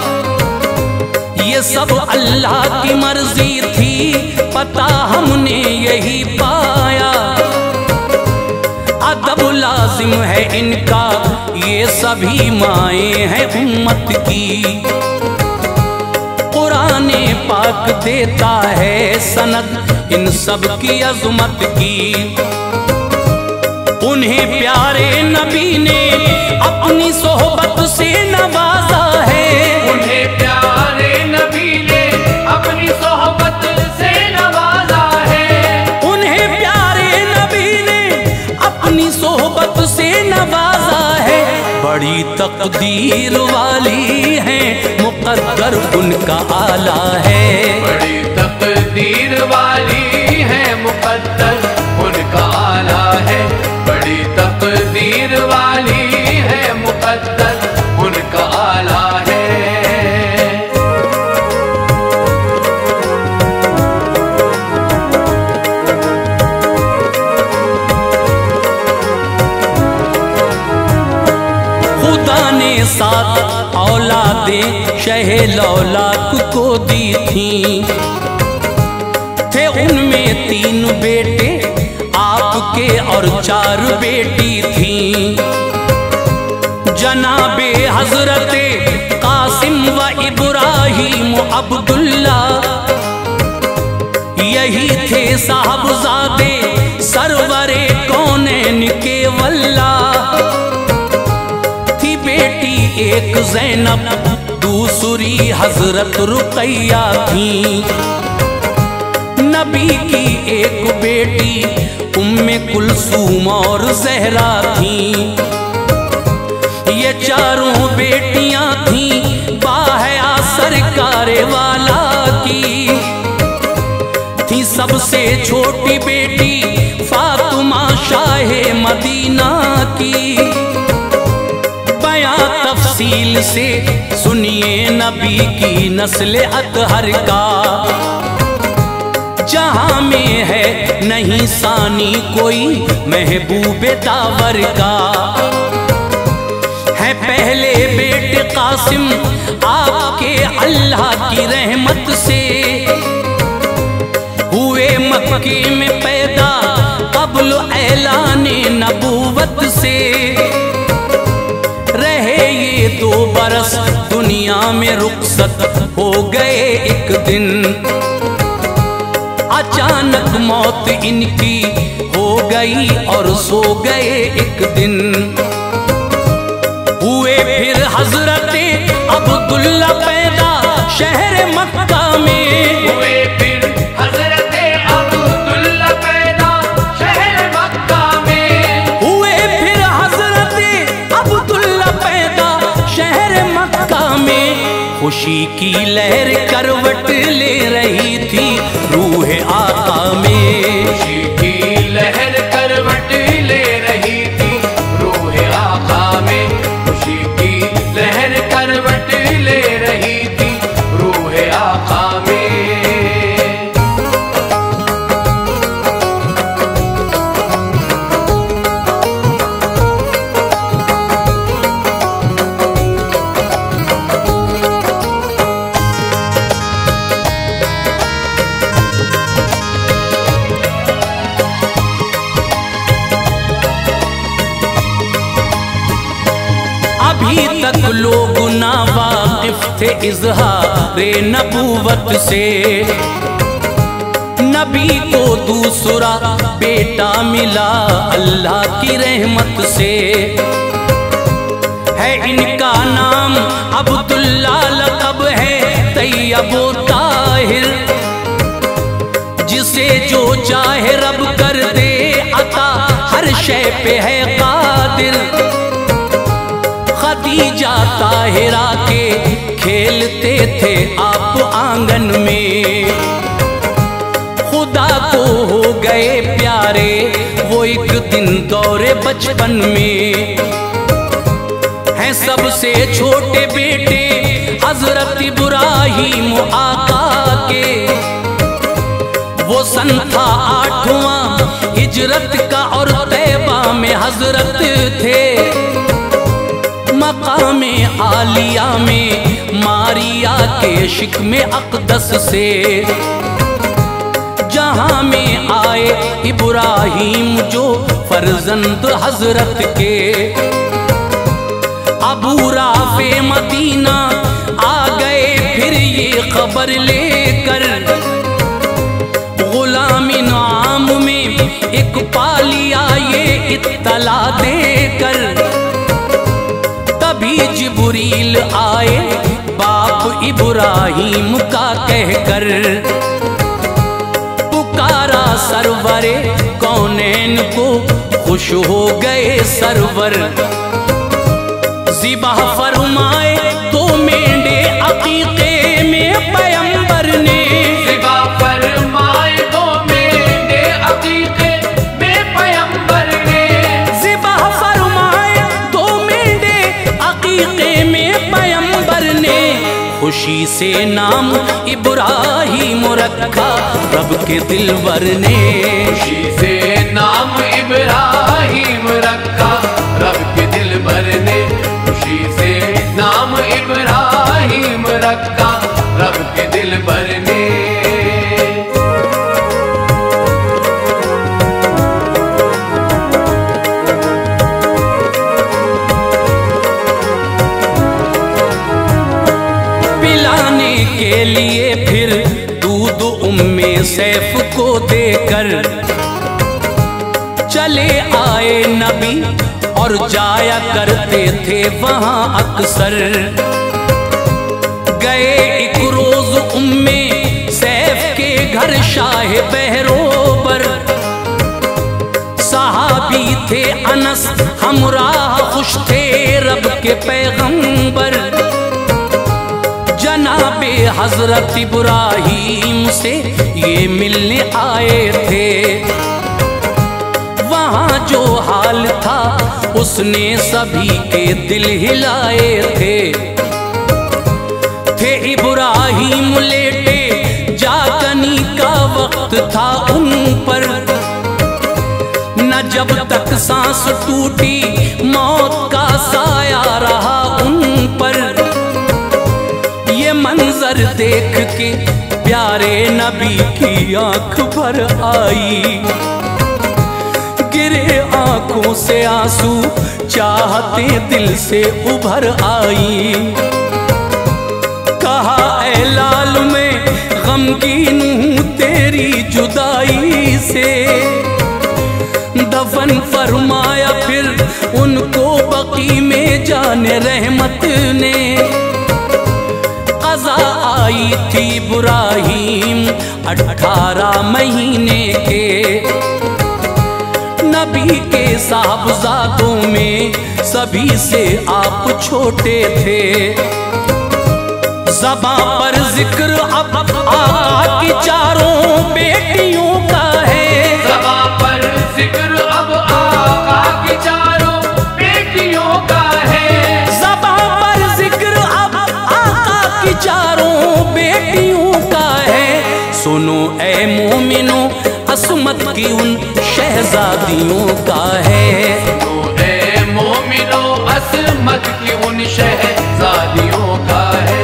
ये सब अल्लाह की मर्जी थी, पता हमने यही पाया। अदब लाजिम है इनका, ये सभी माएँ हैं उम्मत की। कुराने पाक देता है सनद इन सब की अज़मत की। उन्हें प्यारे नबी ने अपनी सोहबत से नवाजा है। उन्हें प्यारे नबी ने अपनी सोहबत से नवाजा है। उन्हें प्यारे नबी ने अपनी सोहबत से नवाजा है। बड़ी तकदीर वाली है, मुक़द्दर उनका आला है। बड़ी तकदीर वाली है, मुक़द्दर उनका आला है। बड़ी तकदीर वाली है, मुक़द्दर उनका आला है। साथ औलादें शहे लौलाक को दी थीं। थे उनमें 3 बेटे आपके और 4 बेटी थीं। जनाबे हजरते कासिम व इब्राहिम अब्दुल्ला, यही थे साहबजादे सरवरे कौनैन के वल्ला। थी बेटी एक ज़ैनब, दूसरी हजरत रुक़ैया थी। नबी की एक बेटी उम्मे कुलसूम और ज़हरा थी। ये चारों बेटियां थी बाहया सरकारे वाला की। थी सबसे छोटी बेटी फातिमा शाहे मदीना की। बयां तफसील से सुनिए नबी की नस्ल अतहर का। जहां में है नहीं सानी कोई महबूब दावर का। है पहले बेटे कासिम आपके अल्लाह की रहमत से। हुए मक्के में पैदा क़ब्ल ऐलाने नबूवत से। रहे ये 2 बरस दुनिया में रुखसत हो गए एक दिन। अचानक मौत इनकी हो गई और सो गए एक दिन। हुए फिर हजरते अब्दुल्ला पैदा शहर मक्का में। हुए फिर हजरते अब्दुल्ला पैदा शहर मक्का में। हुए फिर हजरते अब्दुल्ला पैदा शहर मक्का में। खुशी की लहर करवट ले रही थी रूह आका में। खुशी की लहर करवट ले रही थी रूह आका में। खुशी की लहर करवट ले रही थी रूह आका में। अभी तक लोग ना वाकिफ थे इज़हारे नबूवत से। नबी को दूसरा बेटा मिला अल्लाह की रहमत से। है इनका नाम अब्दुल्ला, लक़ब है तैयब व ताहिर। जिसे जो चाहे रब कर दे अता, हर शय पे है कादिर। खदीजा ताहिरा के खेलते थे आप आंगन में। खुदा को हो गए प्यारे वो एक दिन दौरे बचपन में। हैं सबसे छोटे बेटे हजरत इब्राहिम आका के। वो सन था 8वां हिजरत का और तैबा में हजरत थे। मकामे आलिया में मारिया के शिक में अक़दस से। जहां में आए इब्राहिम जो फर्जंद हजरत के। अबू राफ़े मदीना आ गए फिर ये खबर लेकर। गुलामिन आम में एक पालिया ये इत्तला देकर। तभी जिब्रील आए बाप इब्राहिम का कहकर। पुकारा सरवरे कौनैन को खुश हो गए सरवर। ज़िबह फरमाए 2 मेंढे अकीक़े में पैगंबर ने। ज़िबह फरमाए 2 मेंढे अकीक़े में पैगंबर ने। ज़िबह फरमाए 2 मेंढे अकीक़े में पैगंबर ने। खुशी से नाम इब्राहिम रखा रब के दिलवर ने। खुशी से नाम इब्राहिम रखा रब के दिलबर ने। खुशी से रखा रब के दिल भर ने। पिलाने के लिए फिर दूध उम्मे सैफ को देकर चले आए नबी और जाया करते थे वहां अक्सर। गए एक रोज उम्मे सैफ के घर शाह बहरोबर। सहाबी थे अनस हमराह खुश थे रब के पैगंबर। जनाबे हजरत इब्राहीम से ये मिलने आए थे। वहाँ जो हाल था उसने सभी के दिल हिलाए थे। इब्राहीम लेटे जागनी का वक्त था उन पर। न जब तक सांस टूटी मौत का साया रहा उन पर। ये मंजर देख के प्यारे नबी की आंख भर आई। गिरे आंखों से आंसू चाहते दिल से उभर आई। कहा ऐ लाल मैं गमगीन हूँ तेरी जुदाई से। दफन फरमाया फिर उनको बकी में जाने रहमत ने। क़ज़ा आई थी इब्राहीम 18 महीने के। नबी के साहबजादों में सभी से आप छोटे थे। ज़बां पर जिक्र अब आका की चारों बेटियों का है। ज़बां पर जिक्र अब आका की चारों बेटियों का है। ज़बां पर जिक्र अब आका की चारों बेटियों का है। सुनो ऐ मोमिनो असमत की उन शहजादियों का है। सुनो ऐ मोमिनो असमत की उन शहजादियों का है।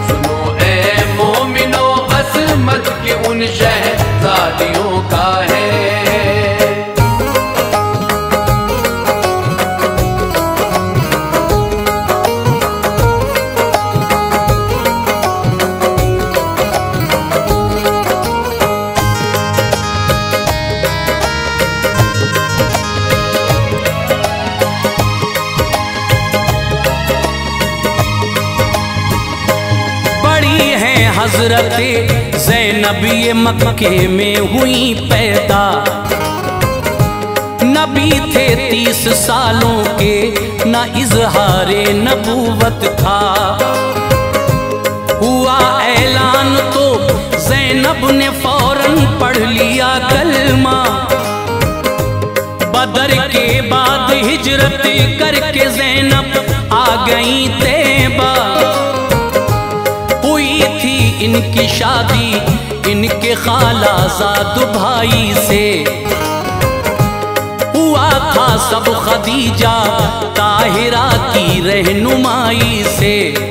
असमत के उन शहजादियों का है। हजरत ज़ैनब ये मक्के में हुई पैदा। नबी थे 30 सालों के न इज़हारे नबूवत था। हुआ ऐलान तो ज़ैनब ने फौरन पढ़ लिया कलमा। बदर के बाद हिजरत करके ज़ैनब आ गई तैबा। इनकी शादी इनके खालाजाद भाई से। हुआ था सब खदीजा ताहिरा की रहनुमाई से।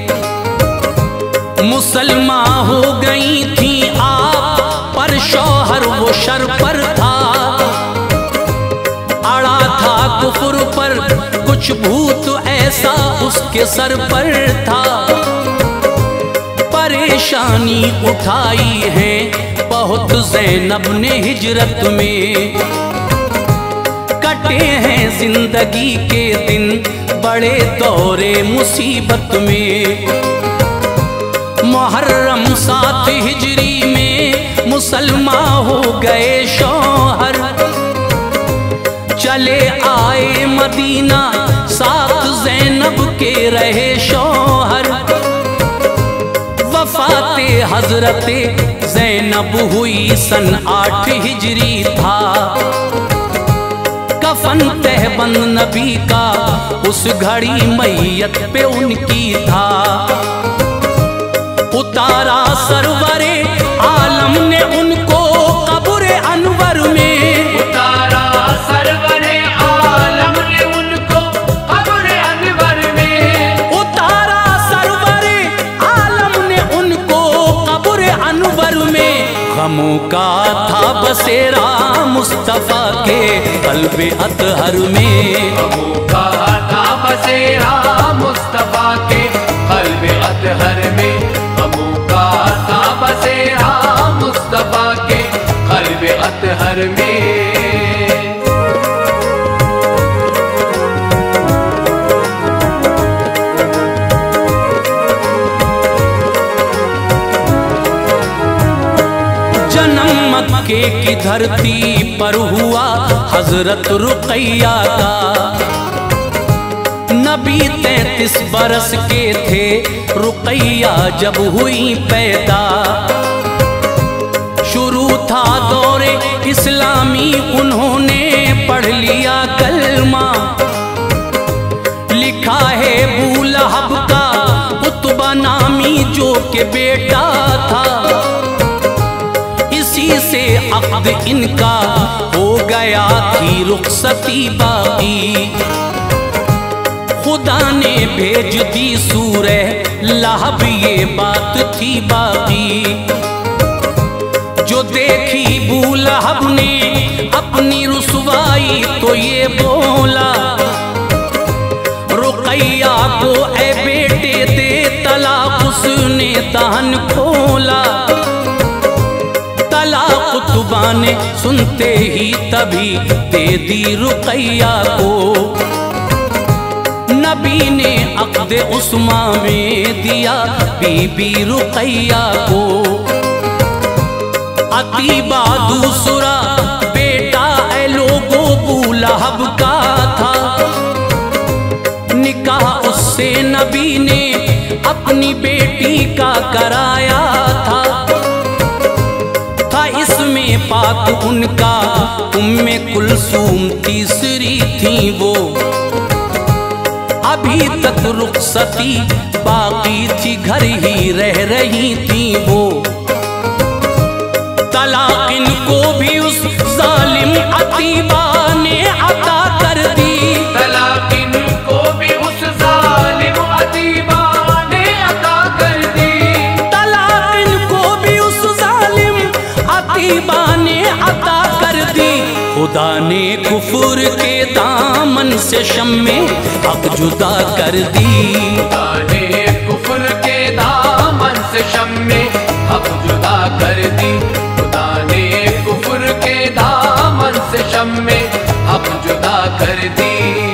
मुसलमान हो गई थी आप पर शौहर वो शर पर था। अड़ा था कुफर पर कुछ भूत ऐसा उसके सर पर था। परेशानी उठाई है बहुत ज़ैनब ने हिजरत में। कटे हैं जिंदगी के दिन बड़े दौरे मुसीबत में। मुहर्रम 7 हिजरी में मुसलमान हो गए शौहर। चले आए मदीना साथ ज़ैनब के रहे शौहर। वफ़ाते हजरते ज़ैनब हुई सन 8 हिजरी था। कफन तहबंद नबी का उस घड़ी मैयत पे उनकी था। उतारा सरवरे आलम ने उनको कब्र अनवर में। उतारा सरवरे आलम ने उनको कब्र अनवर में। उतारा सरवरे आलम ने गमों का था बसेरा मुस्तफा के कल्बे अतहर में। गमों का था बसेरा मुस्तफा के कल्बे अतहर में। गमों का था बसेरा मुस्तफा के कल्बे अतहर में। मक्के की धरती पर हुआ हजरत रुकैया का। नबी 33 बरस के थे रुकैया जब हुई पैदा। शुरू था दौरे इस्लामी, उन्होंने पढ़ लिया कलमा। लिखा है अबू लहब का उतबा नामी जो के बेटा था। से अक़्द इनका हो गया थी रुखसती बाकी। खुदा ने भेज दी सूरह लहब, ये बात थी बाकी। जो देखी अबू लहब ने अपनी रुसवाई तो ये बोला, रुकैया को ए बेटे दे तलाक। उसने दहन खोला, खुतबा ने सुनते ही तभी दे दी रुकैया को। नबी ने अक़्द उस्मा में दिया बीबी रुकैया को। अतीबा दूसरा बेटा ए लोगो अबू लहब का था। निकाह उससे नबी ने अपनी बेटी का कराया था। इसमें पाक उनका उम्मे कुलसूम तीसरी थी वो। अभी तक रुखसती बाकी थी, घर ही रह रही थी वो। तलाक इनको भी उस जालिम अतीबा ने अता कर दी। तलाक इनको भी उस जालिम अतीबा ने अता कर दी। तलाक इनको भी उस जालिम अतीबा ने अता कर दी। खुदा ने कुफर के दामन से शम्मे हक जुदा कर दी। खुदा ने कुफर के दामन से शम्मे हक जुदा कर दी। खुदा ने कुफर के दामन से शम्मे हक जुदा कर दी।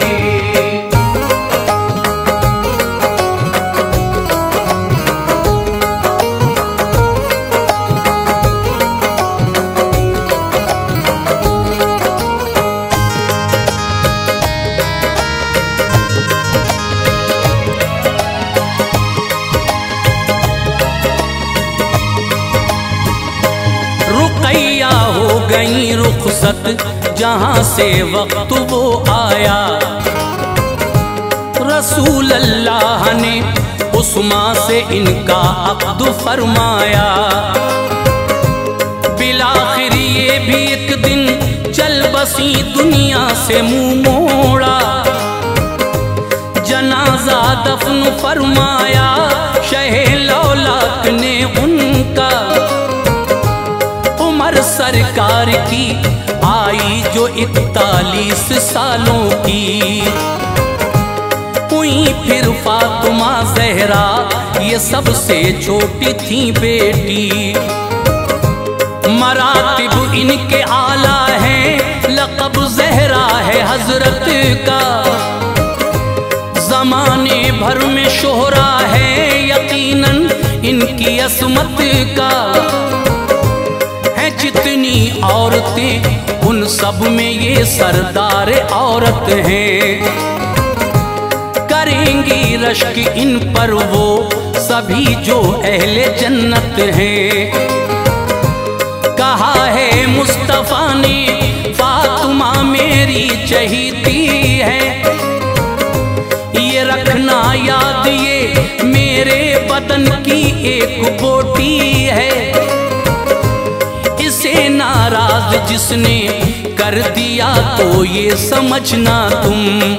गई रुखसत जहां से वक्त वो आया। रसूल अल्लाह ने उस्मा से इनका अक़्द फरमाया। बिलाखिर ये भी एक दिन चल बसी दुनिया से मुंह मोड़ा। जनाजा दफन फरमाया शहे लौलाक ने उनका। सरकार की आई जो 41 सालों की। हुई फिर फातिमा ज़हरा, ये सबसे छोटी थी बेटी। मरातिब इनके आला हैं, लक़ब ज़हरा है हजरत का। ज़माने भर में शोहरा है यकीनन इनकी असमत का। जितनी औरतें उन सब में ये सरदार औरत हैं। करेंगी रश्क इन पर वो सभी जो अहले जन्नत हैं। कहा है मुस्तफ़ा ने फातिमा मेरी चहीती है। ये रखना याद ये मेरे बदन की एक बोटी है। इसे नाराज जिसने कर दिया तो ये समझना तुम।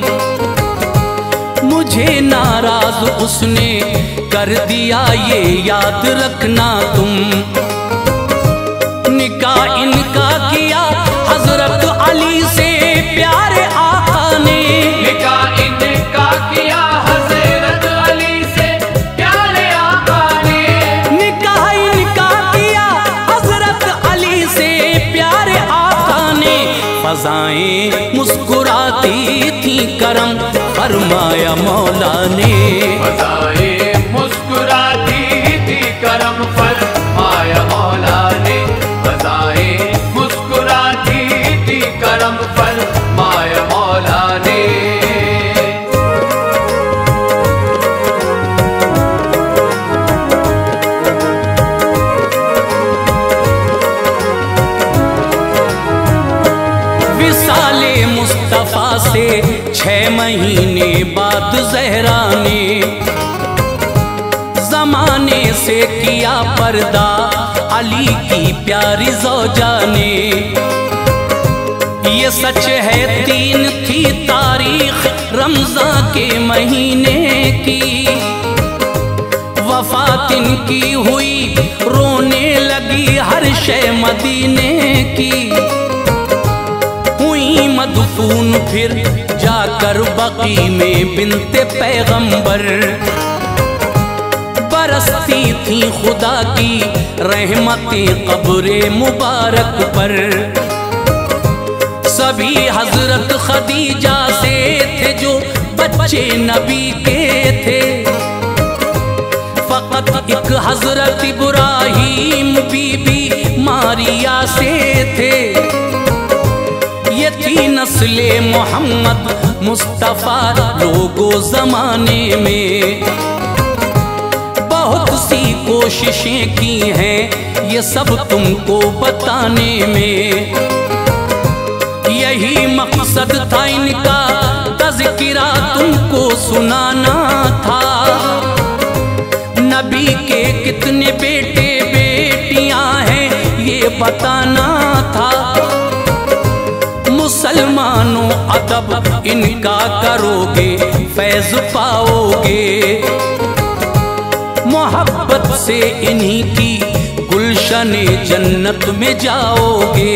मुझे नाराज उसने कर दिया ये याद रखना तुम। निकाह इनका किया हजरत अली से प्यारे आका ने। निकाह इनका किया हजरत अली से प्यारे आका ने। निकाह इनका किया हजरत अली से प्यारे आका ने। फजाएं मुस्कुराती थी करम फरमाया मौला ने। फजाएं मुस्कुराती थी करम फरमाया मौला ने। फजाएं मुस्कुराती थी करम फरमाया मौला ने। विसाले मुस्तफा से 6 महीने बाद ज़हरा ने ज़माने से किया पर्दा अली की प्यारी ज़ौजा ने। ये सच है 3 थी तारीख रमज़ान के महीने की। वफ़ात इनकी हुई रोने लगी हर शय मदीने की। हुई मदफून फिर जाकर बकी में बिनते पैगंबर। बरसती थी खुदा की रहमतें कब्रे मुबारक पर। सभी हजरत खदीजा से थे जो बच्चे नबी के थे। फकत एक हजरत इब्राहीम बीबी मारिया से थे। ये थी नस्ले मोहम्मद मुस्तफ़ा लोगो ज़माने में। बहुत सी कोशिशें की हैं ये सब तुमको बताने में। यही मकसद था इनका तज़किरा तुमको सुनाना था। नबी के कितने बेटे बेटियां हैं ये बताना था। मुसलमानों अदब इनका करोगे फैज़ पाओगे। मोहब्बत से इन्हीं की गुलशने जन्नत में जाओगे।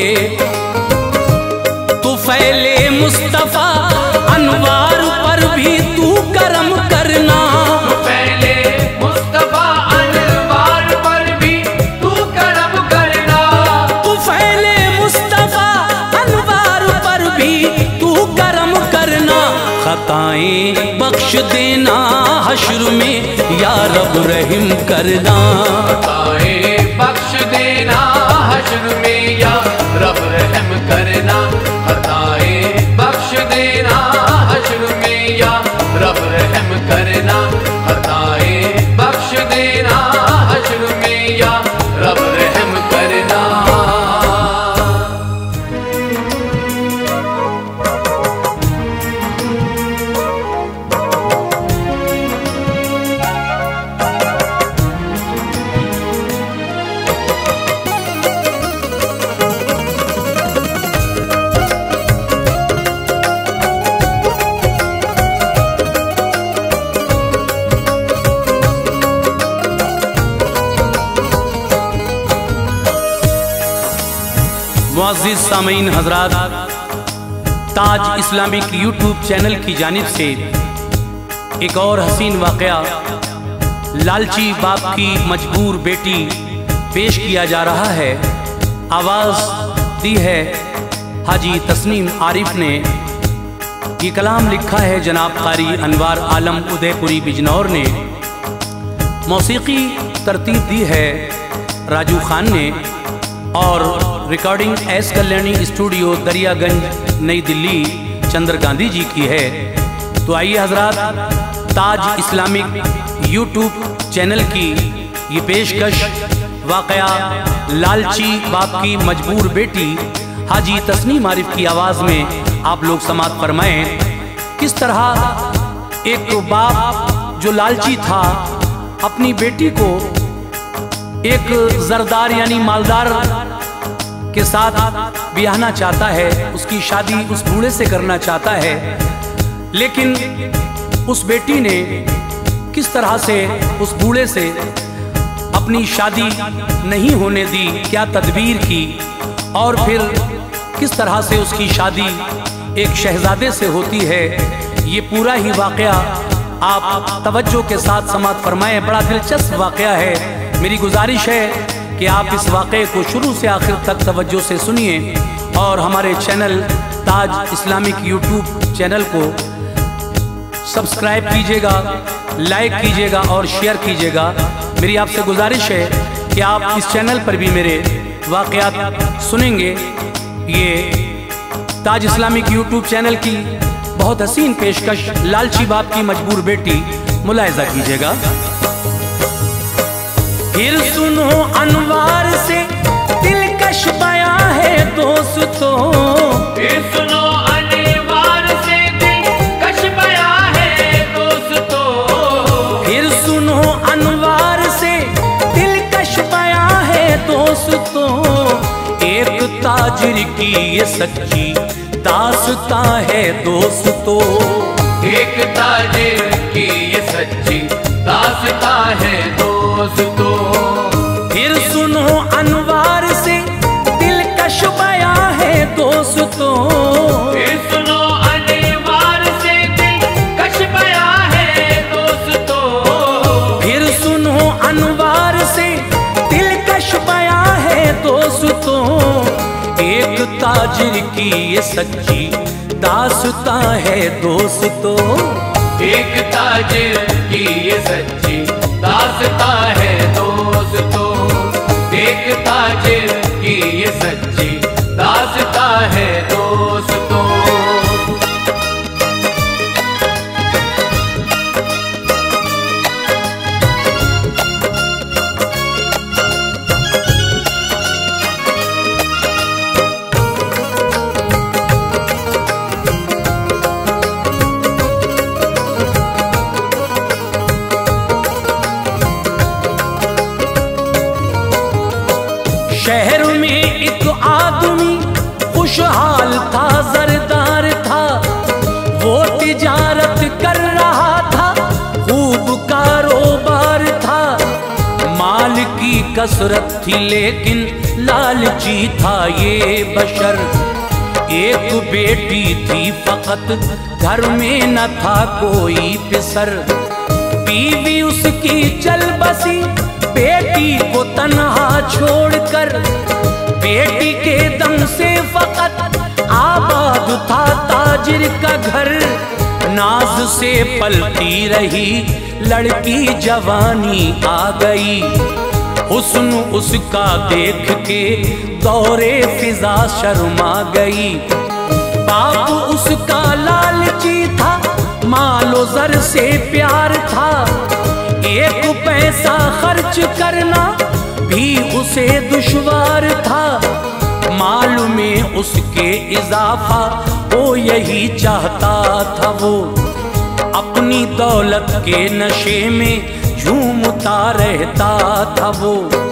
तो फैले मुस्तफा अनवार पर भी तू करम करना। तो पहले मुस्तफा अनवार पर भी तू करम करना। तो फैले मुस्तफा अनवार पर भी तू करम करना। खताएं बख्श देना हश्र में या रब रहम करना। खताएं बख्श देना हश्र में या रब रहम करना। खताएं बख्श देना हश्र में या रब रहम करना। खताएं बख्श देना हश्र में या रब रहम करना। मुअज़्ज़िज़ सामीन हज़रात, ताज इस्लामिक यूट्यूब चैनल की जानिब से एक और हसीन वाक़या लालची बाप की मजबूर बेटी पेश किया जा रहा है। आवाज़ दी है हाजी तस्नीम आरिफ ने। ये कलाम लिखा है जनाब कारी अनवार आलम उदयपुरी बिजनौर ने। मौसीकी तरतीब दी है राजू खान ने और recording S Kalyani studio Daryaganj New Delhi चंद्र गांधी जी की है। तो आइए हजरात, ताज इस्लामिक यूट्यूब चैनल की ये पेशकश वाक़या लालची बाप की मजबूर बेटी हाजी तस्नीम आरिफ की आवाज़ में आप लोग समाअत फरमाएं। किस तरह एक बाप जो लालची था अपनी बेटी को एक जरदार यानी मालदार के साथ ब्याहना चाहता है, उसकी शादी उस बूढ़े से करना चाहता है। लेकिन उस बेटी ने किस तरह से उस बूढ़े से अपनी शादी नहीं होने दी, क्या तदबीर की और फिर किस तरह से उसकी शादी एक शहजादे से होती है, ये पूरा ही वाकया आप तवज्जो के साथ समाअत फरमाएं। बड़ा दिलचस्प वाकया है। मेरी गुजारिश है कि आप इस वाक़े को शुरू से आखिर तक तवज्जो से सुनिए और हमारे channel Taj Islamic YouTube channel को सब्सक्राइब कीजिएगा, लाइक कीजिएगा और शेयर कीजिएगा। मेरी आपसे गुजारिश है कि आप इस चैनल पर भी मेरे वाक़यात सुनेंगे। ये ताज इस्लामिक यूट्यूब चैनल की बहुत हसीन पेशकश, लालची बाप की मजबूर बेटी, मुलाहिजा कीजिएगा। फिर सुनो अनवार से दिलकश बयां है दोस्तों, फिर सुनो अनवार से दिलकश बयां है दोस्तों, फिर सुनो अनवार से दिलकश बयां है दोस्तों। एक ताजिर की ये सच्ची दास्तां है दोस्तों, एक ताजिर की ये सच्ची दास्तां है दोस्तों। फिर सुनो अनवार से दिलकश बयां है दोस्तों, फिर सुनो अनवार से दिलकश बयां है दोस्तों, फिर सुनो अनवार से दिलकश बयां है दोस्तों। एक ताजिर की ये सच्ची दास्तां है दोस्तों, एक ताजिर की ये सच्ची दास्तां है दोस्तों, एक ताजिर की ये सच्ची दास्तां है दोस्तों। शहर में एक आदमी खुशहाल था, जरदार था, वो तिजारत कर रहा था, खूब कारोबार था। माल की कसरत थी लेकिन लालची था ये बशर। एक बेटी थी फकत, घर में न था कोई पिसर। बीवी उसकी चल बसी बेटी को तन्हा छोड़कर, बेटी के दम से फकत आबाद था ताजिर का घर। नाज से पलती रही लड़की जवानी आ गई, हुस्न उसका देख के दौरे फिजा शर्मा गई। बाप उसका लालची था, मालो जर से प्यार था, एक पैसा खर्च करना भी उसे दुश्वार था। माल में उसके इजाफा वो यही चाहता था, वो अपनी दौलत के नशे में झूमता रहता था वो।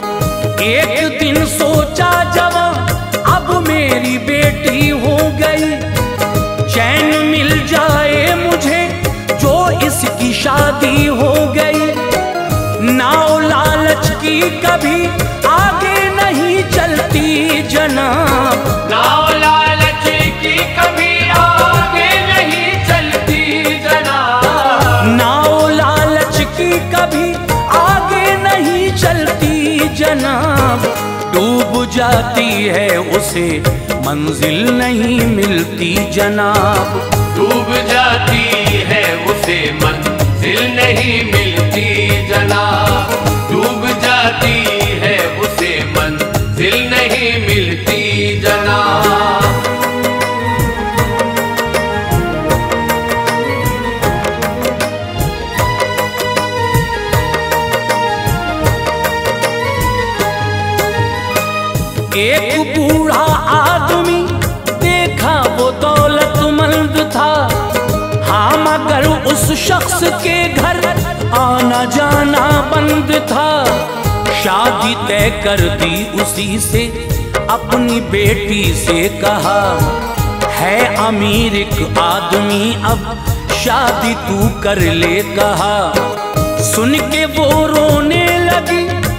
एक दिन सोचा जवां अब मेरी बेटी हो गई, चैन मिल जाए मुझे जो इसकी शादी हो गई। नाव लालच की कभी आगे नहीं चलती जनाब, नाव लालच की कभी आगे नहीं चलती जनाब, नाव लालच की कभी आगे नहीं चलती जनाब। डूब जाती है उसे मंजिल नहीं मिलती जनाब, डूब जाती है उसे मंजिल नहीं मिलती जनाब, डूब जाती है उसे मंजिल नहीं मिलती जनाब। एक बूढ़ा आदमी देखा वो दौलतमंद था, हाँ मगर उस शख्स के घर आना जाना बंद था। शादी तय कर दी उसी से, अपनी बेटी से कहा, है अमीर एक आदमी अब शादी तू कर ले कहा। सुन के वो रोने लगी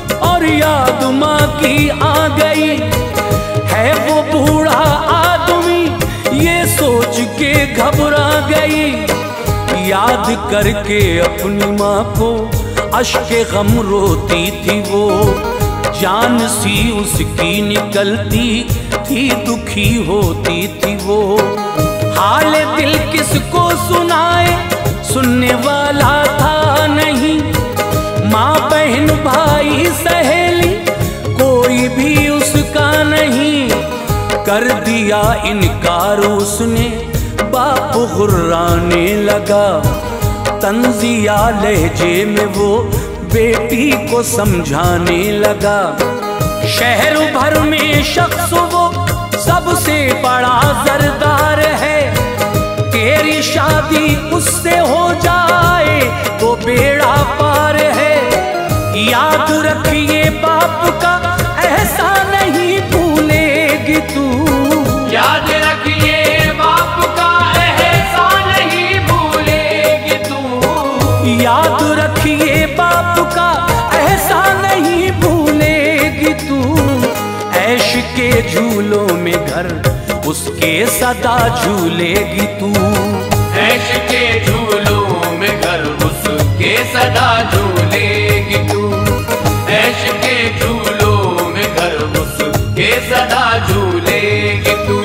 और याद माँ की आ गई। है वो बूढ़ा आदमी ये सोच के घबरा गई। याद करके अपनी माँ को अश्के गम रोती थी वो। जान सी उसकी निकलती थी, दुखी होती थी वो। हाल दिल किसको सुनाए, सुनने वाला था नहीं। माँ बहन भाई सहेली कोई भी उसका नहीं। कर दिया इनकार उसने, बाप गुर्राने लगा। तंजिया लहजे में वो बेटी को समझाने लगा। शहर भर में शख्स वो सबसे बड़ा जरदार है। तेरी शादी उससे हो जाए तो बेड़ा पार है। याद रखिए बाप का ऐसा नहीं भूलेगी तू। याद रखिए बाप का ऐसा नहीं भूलेगी तू। याद रखिए बाप का ऐसा नहीं भूलेगी तू। ऐश के झूलों में घर उसके सदा झूलेगी तू। ऐश के झूलों में घर उसके सदा झूलेगी तू। ऐश के झूलों में घर उसके सदा झूलेगी तू।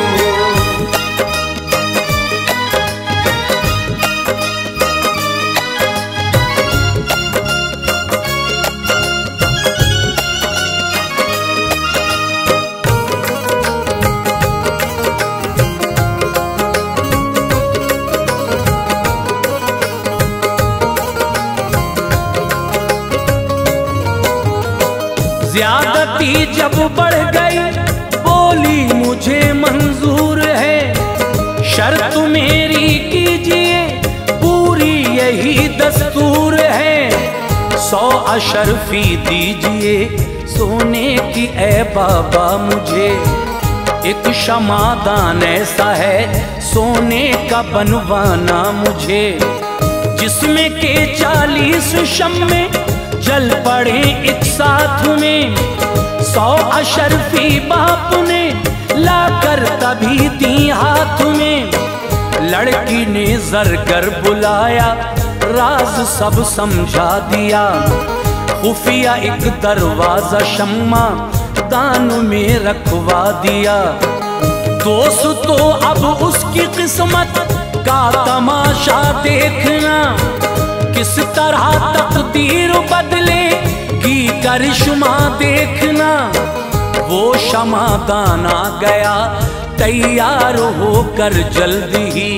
ज्यादती जब बढ़ गई बोली मुझे मंजूर है। शर्त मेरी कीजिए पूरी यही दस्तूर है। 100 अशरफी दीजिए सोने की ए बाबा मुझे। एक शमादान ऐसा है सोने का बनवाना मुझे। जिसमें के 40 शम्मे जल पड़े एक साथ में। 100 अशरफी बाप ने लाकर तभी दी हाथ में। लड़की ने जरकर बुलाया राज सब समझा दिया। खुफिया एक दरवाजा शम्मा दान में रखवा दिया। दोस्तों अब उसकी किस्मत का तमाशा देखना। किस तरह तकदीर बदले की करिश्मा देखना। वो शमादाना गया तैयार होकर जल्दी ही।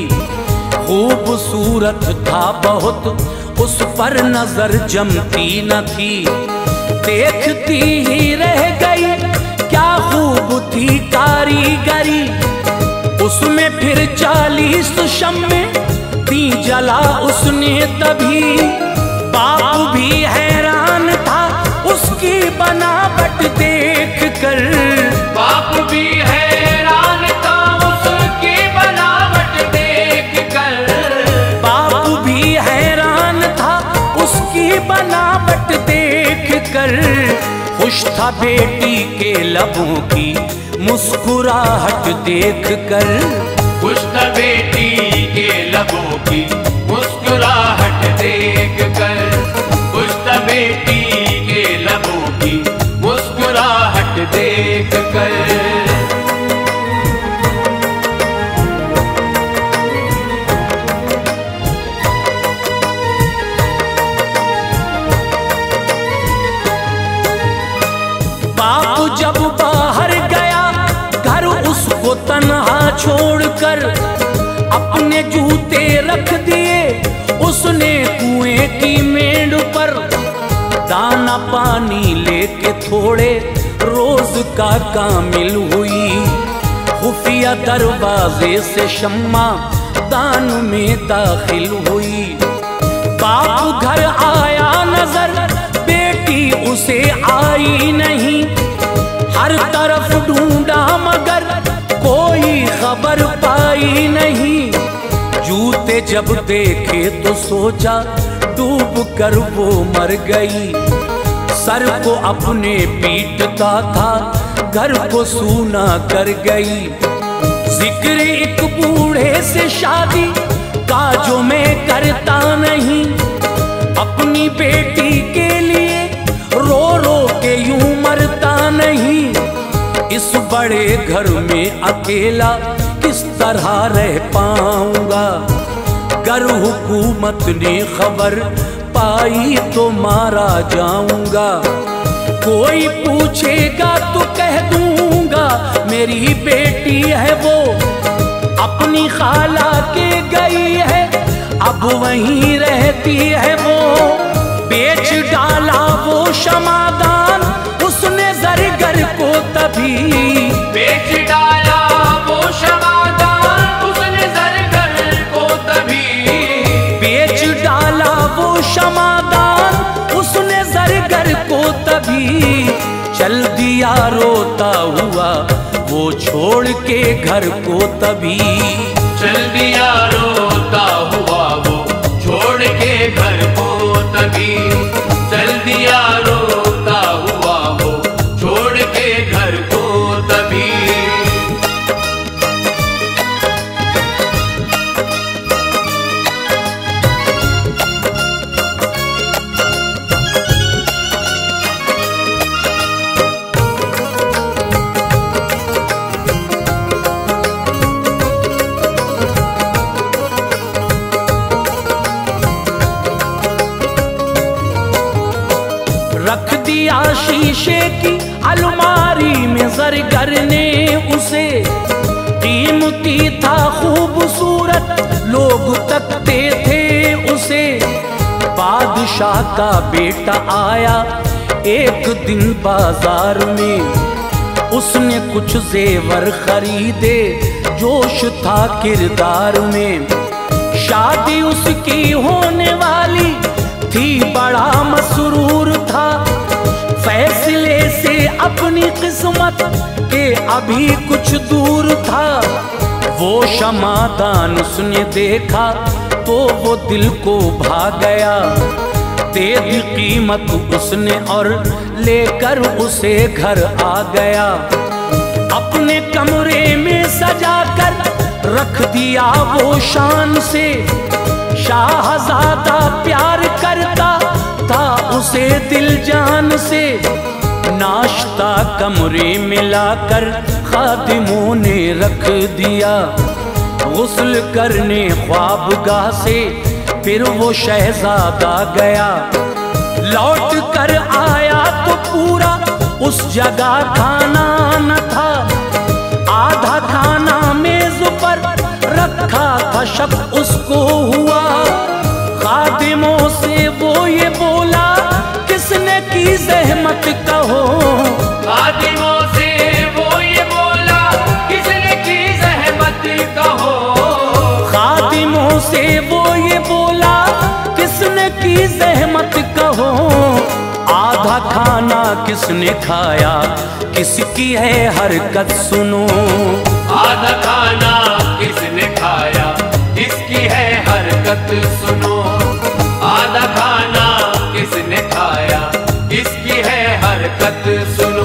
खूबसूरत था बहुत उस पर नजर जमती न थी। देखती ही रह गई क्या खूब थी कारीगरी। उसमें फिर 40 शम्मे दी जला उसने तभी। बाप भी हैरान था उसकी बनावट देख कर। बाप भी हैरान था उसकी बनावट देख कर। बाप भी हैरान था उसकी बनावट देख कर। खुश था बेटी के लबों की मुस्कुराहट देख कर। खुश था बेटी के लबों की मुस्कुराहट देख कर। खुश था बेटी के लबों की मुस्कुराहट देख कर। बाप जब बाहर गया घर उसको तन्हा छोड़कर। अपने जूते रख दिए उसने कुएं की मेंढ पर। दाना पानी लेके थोड़े रोज का कामिल हुई। खुफिया दरवाजे से शम्मा दान में दाखिल हुई। बाप घर आया नजर बेटी उसे आई नहीं। हर तरफ ढूंढा मगर कोई खबर पाई नहीं। जूते जब देखे तो सोचा डूब कर वो मर गई। सर को अपने पीटता था, घर को सूना कर गई। जिक्र एक बूढ़े से शादी का जो मैं करता नहीं, अपनी बेटी के लिए रो रो के यूं मरता नहीं। इस बड़े घर में अकेला किस तरह रह पाऊंगा, अगर हुकूमत ने खबर पाई तो मारा जाऊंगा। कोई पूछेगा तो कह दूंगा मेरी बेटी है वो, अपनी खाला के गई है अब वहीं रहती है वो। बेच डाला वो क्षमादान उसने ज़रगर को तभी, बेच डाला वो क्षमादान उसने ज़रगर को तभी, बेच डाला वो क्षमादान उसने ज़रगर को तभी। चल दिया रोता हुआ वो छोड़ के घर को तभी, चल दिया रोता हुआ वो छोड़ के घर को तभी, चल दिया रोता हुआ वो छोड़ के घर को तभी। रख दिया शीशे की अलमारी में ज़रगर ने उसे, कीमती था खूबसूरत लोग तकते थे उसे। बादशाह का बेटा आया एक दिन बाजार में, उसने कुछ जेवर खरीदे जोश था किरदार में। शादी उसकी होने वाली थी बड़ा मसरूर था, फैसले से अपनी किस्मत के अभी कुछ दूर था। वो क्षमादान उसने देखा तो वो दिल को भा गया, दे दी कीमत उसने और लेकर उसे घर आ गया। अपने कमरे में सजाकर रख दिया वो शान से, शाहज़ादा प्यार करता था उसे दिल जान से। नाश्ता कमरे में लाकर खादिमों ने रख दिया, गुस्ल करने ख्वाबगाह से फिर वो शहजादा गया। लौट कर आया तो पूरा उस जगह खाना न था, आधा खाना मेज पर रखा था शक उसको हुआ। खादिमों से वो ये बोला किसने की ज़हमत कहो, खादिमों से वो ये बोला किसने की ज़हमत कहो, खादिमों से वो ये बोला किसने की ज़हमत कहो। आधा खाना किसने खाया किसकी है हरकत सुनो, आधा खाना किसने खाया किसकी है हरकत सुनो, आधा खाना किसने खाया किसकी है हरकत सुनो।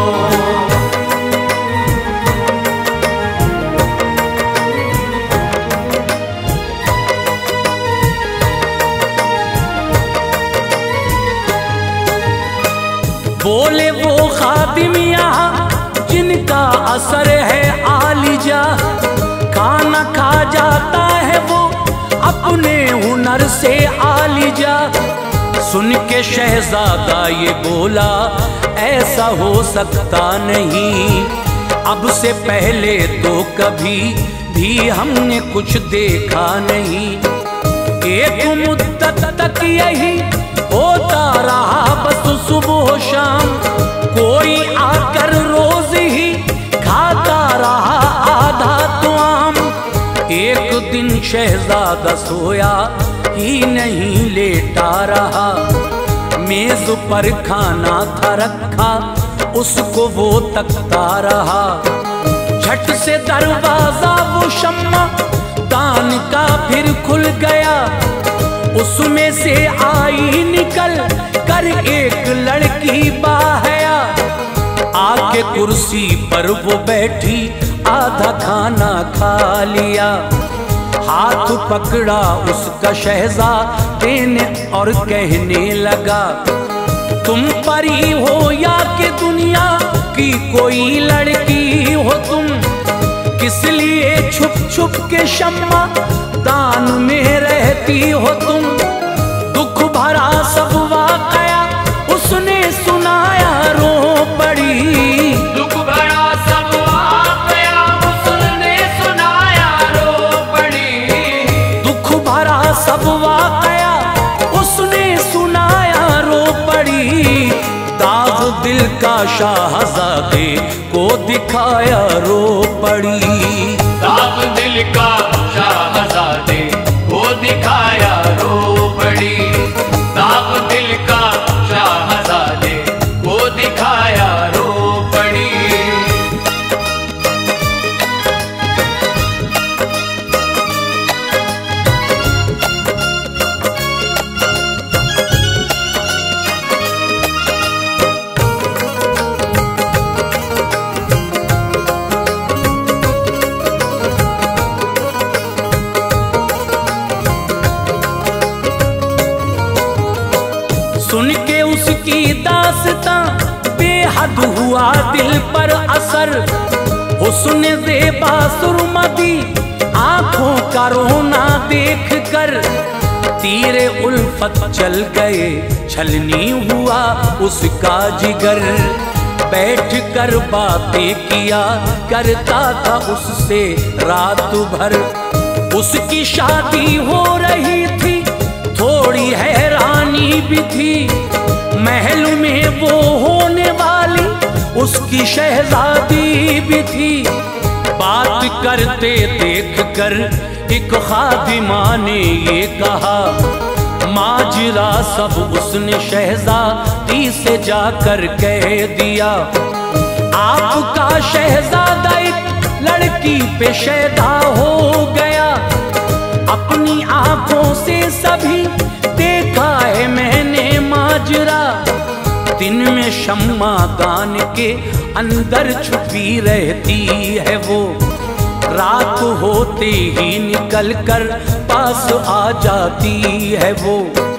बोले वो खादिम यहाँ जिनका असर है आलिजा, खाना खा जाता है वो अपने हुनर से आलिजा। सुन के शहजादा ये बोला ऐसा हो सकता नहीं, अब से पहले तो कभी भी हमने कुछ देखा नहीं। एक मुद्दत तक यही होता रहा बस सुबह शाम, कोई आकर रोज ही खाता रहा आधा तो आम। एक दिन शहजादा सोया ही नहीं लेटा रहा, मेज पर खाना था रखा उसको वो तकता रहा। झट से दरवाजा वो शम्मा दान का फिर खुल गया, उसमें से आई निकल कर एक लड़की बाहया, आके कुर्सी पर वो बैठी, आधा खाना खा लिया। हाथ पकड़ा उसका शहजादे ने और कहने लगा, तुम परी हो या कि दुनिया की कोई लड़की हो तुम, किस लिए छुप छुप के शम्मा दान में रहती हो तुम। दुख भरा सब वाकया उसने सुनाया, रो पड़ी। दुख भरा सब वाकया उसने सुनाया, रो पड़ी। दुख भरा सब वाकया उसने सुनाया, रो पड़ी। दाग दिल का शाहजादे को दिखाया, रो पड़ी। दाग दिल का शाहजादे को दिखाया, रो पड़ी। दाग दिल का शाहजादे को दिखाया, रो पड़ी। सुन के उसकी दास्तां बेहद हुआ दिल पर असर, हुस्न ज़ेबा सुरमदी आंखों का रोना देख कर। तीरे उल्फत चल गए, छलनी हुआ उसका जिगर। बैठ कर बातें किया करता था उससे रात भर। उसकी शादी हो रही थी, थोड़ी हैरानी भी थी। महल में वो होने वाली उसकी शहजादी भी थी। बात करते देख कर एक खादिमा ने ये कहा, माजरा सब उसने शहजादी से जाकर कह दिया। आपका शहजादा एक लड़की पे शैदा हो गया, अपनी आंखों से सभी देखा है मैंने माजरा। दिन में शम्मा दान के अंदर छुपी रहती है वो, रात होते ही निकल कर पास आ जाती है वो।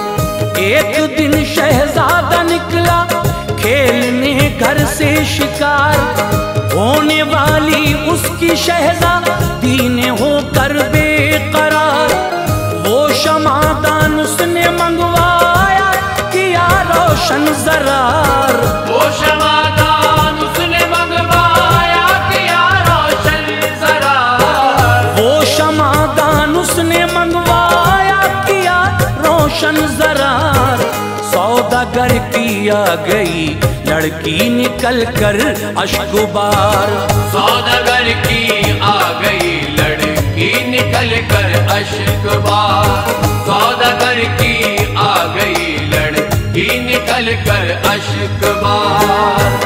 एक दिन शहजादा निकला खेलने घर से शिकार, होने वाली उसकी शहजादी ने होकर बेकरार। वो शमादान उसने मंगवाया, किया रोशन जरार। वो शमादान उसने मंगवाया, किया रोशन जरार। वो शमादान उसने मंगवाया, किया रोशन जरार। सौदागर की आ गई लड़की निकल कर अश्कबार। सौदागर की आ गई लड़की निकल कर अश्कबार। सौदागर की आ गई लड़की निकल कर अश्कबार।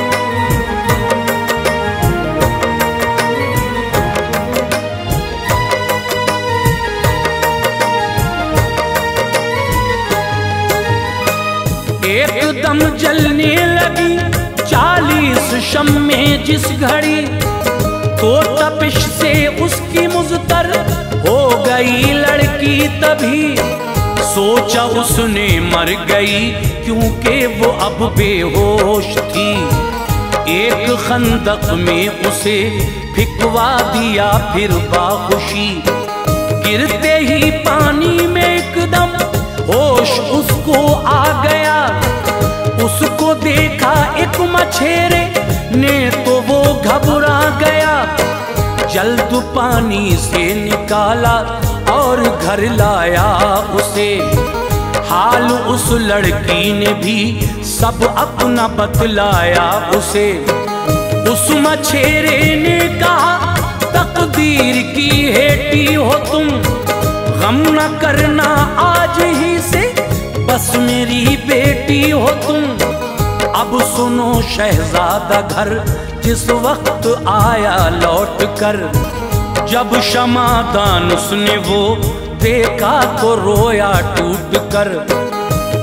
एकदम जलने लगी 40 शम्मे जिस घड़ी, तो तपिश से उसकी मुज़तर हो गई लड़की तभी। सोचा उसने मर गई क्योंकि वो अब बेहोश थी। एक खंदक में उसे फिकवा दिया फिर बाखुशी। गिरते ही पानी में एकदम होश उसको आ गया। उसको देखा एक मछेरे ने तो वो घबरा गया। जल्द पानी से निकाला और घर लाया उसे। हाल उस लड़की ने भी सब अपना बतलाया उसे। उस मछेरे ने कहा, तकदीर की हेटी हो तुम, गम न करना आज ही से, बस मेरी बेटी हो तुम। अब सुनो शहजादा घर जिस वक्त आया लौट कर, जब शमादान उसने वो देखा तो रोया टूट कर।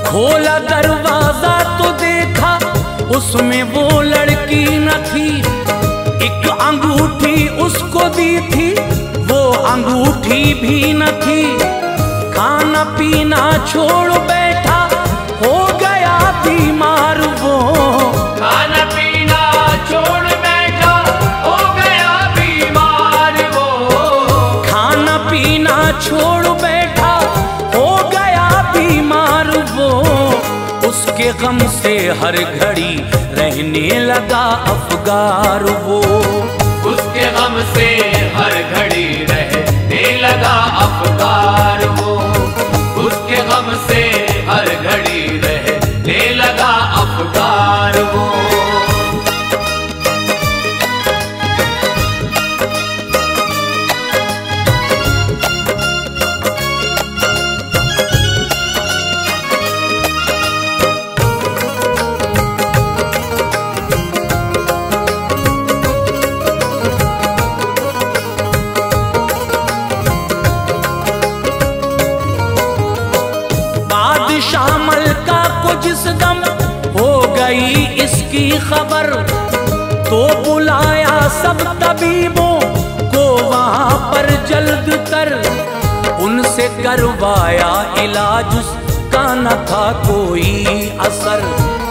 खोला दरवाजा तो देखा उसमें वो लड़की न थी। एक अंगूठी उसको दी थी, वो अंगूठी भी न थी। खाना पीना छोड़ बैठा, हो गया बीमार वो। खाना पीना छोड़ बैठा, हो गया बीमार वो। खाना पीना छोड़ बैठा, हो गया बीमार वो। उसके गम से हर घड़ी रहने लगा अफगार वो। उसके गम से हर घड़ी रहने लगा अफगार वो। उसके गम से हर घड़ी रहने लगा अफगार वो। शामल का को जिस दम हो गई इसकी खबर, तो बुलाया सब तबीबों को वहां पर जल्द कर। उनसे करवाया इलाज, उसका न था कोई असर।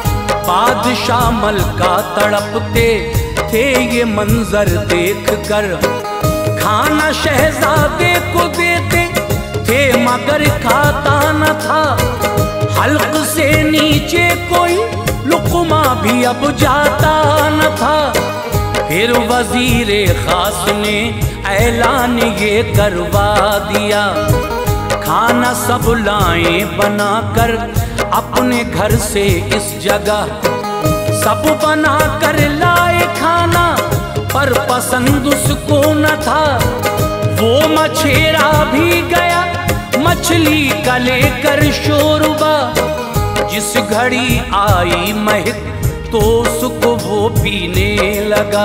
बादशाह मलका तड़पते थे ये मंजर देख कर। खाना शहजादे को देते थे मगर खाता न था। हल्क से नीचे कोई लुक़मा भी अब जाता न था। फिर वजीरे खास ने ऐलान ये करवा दिया, खाना सब लाएं बनाकर अपने घर से इस जगह। सब बना कर लाए खाना पर पसंद उसको न था। वो मछेरा भी गया मछली का लेकर शोरबा। जिस घड़ी आई महक तो उसको वो पीने लगा।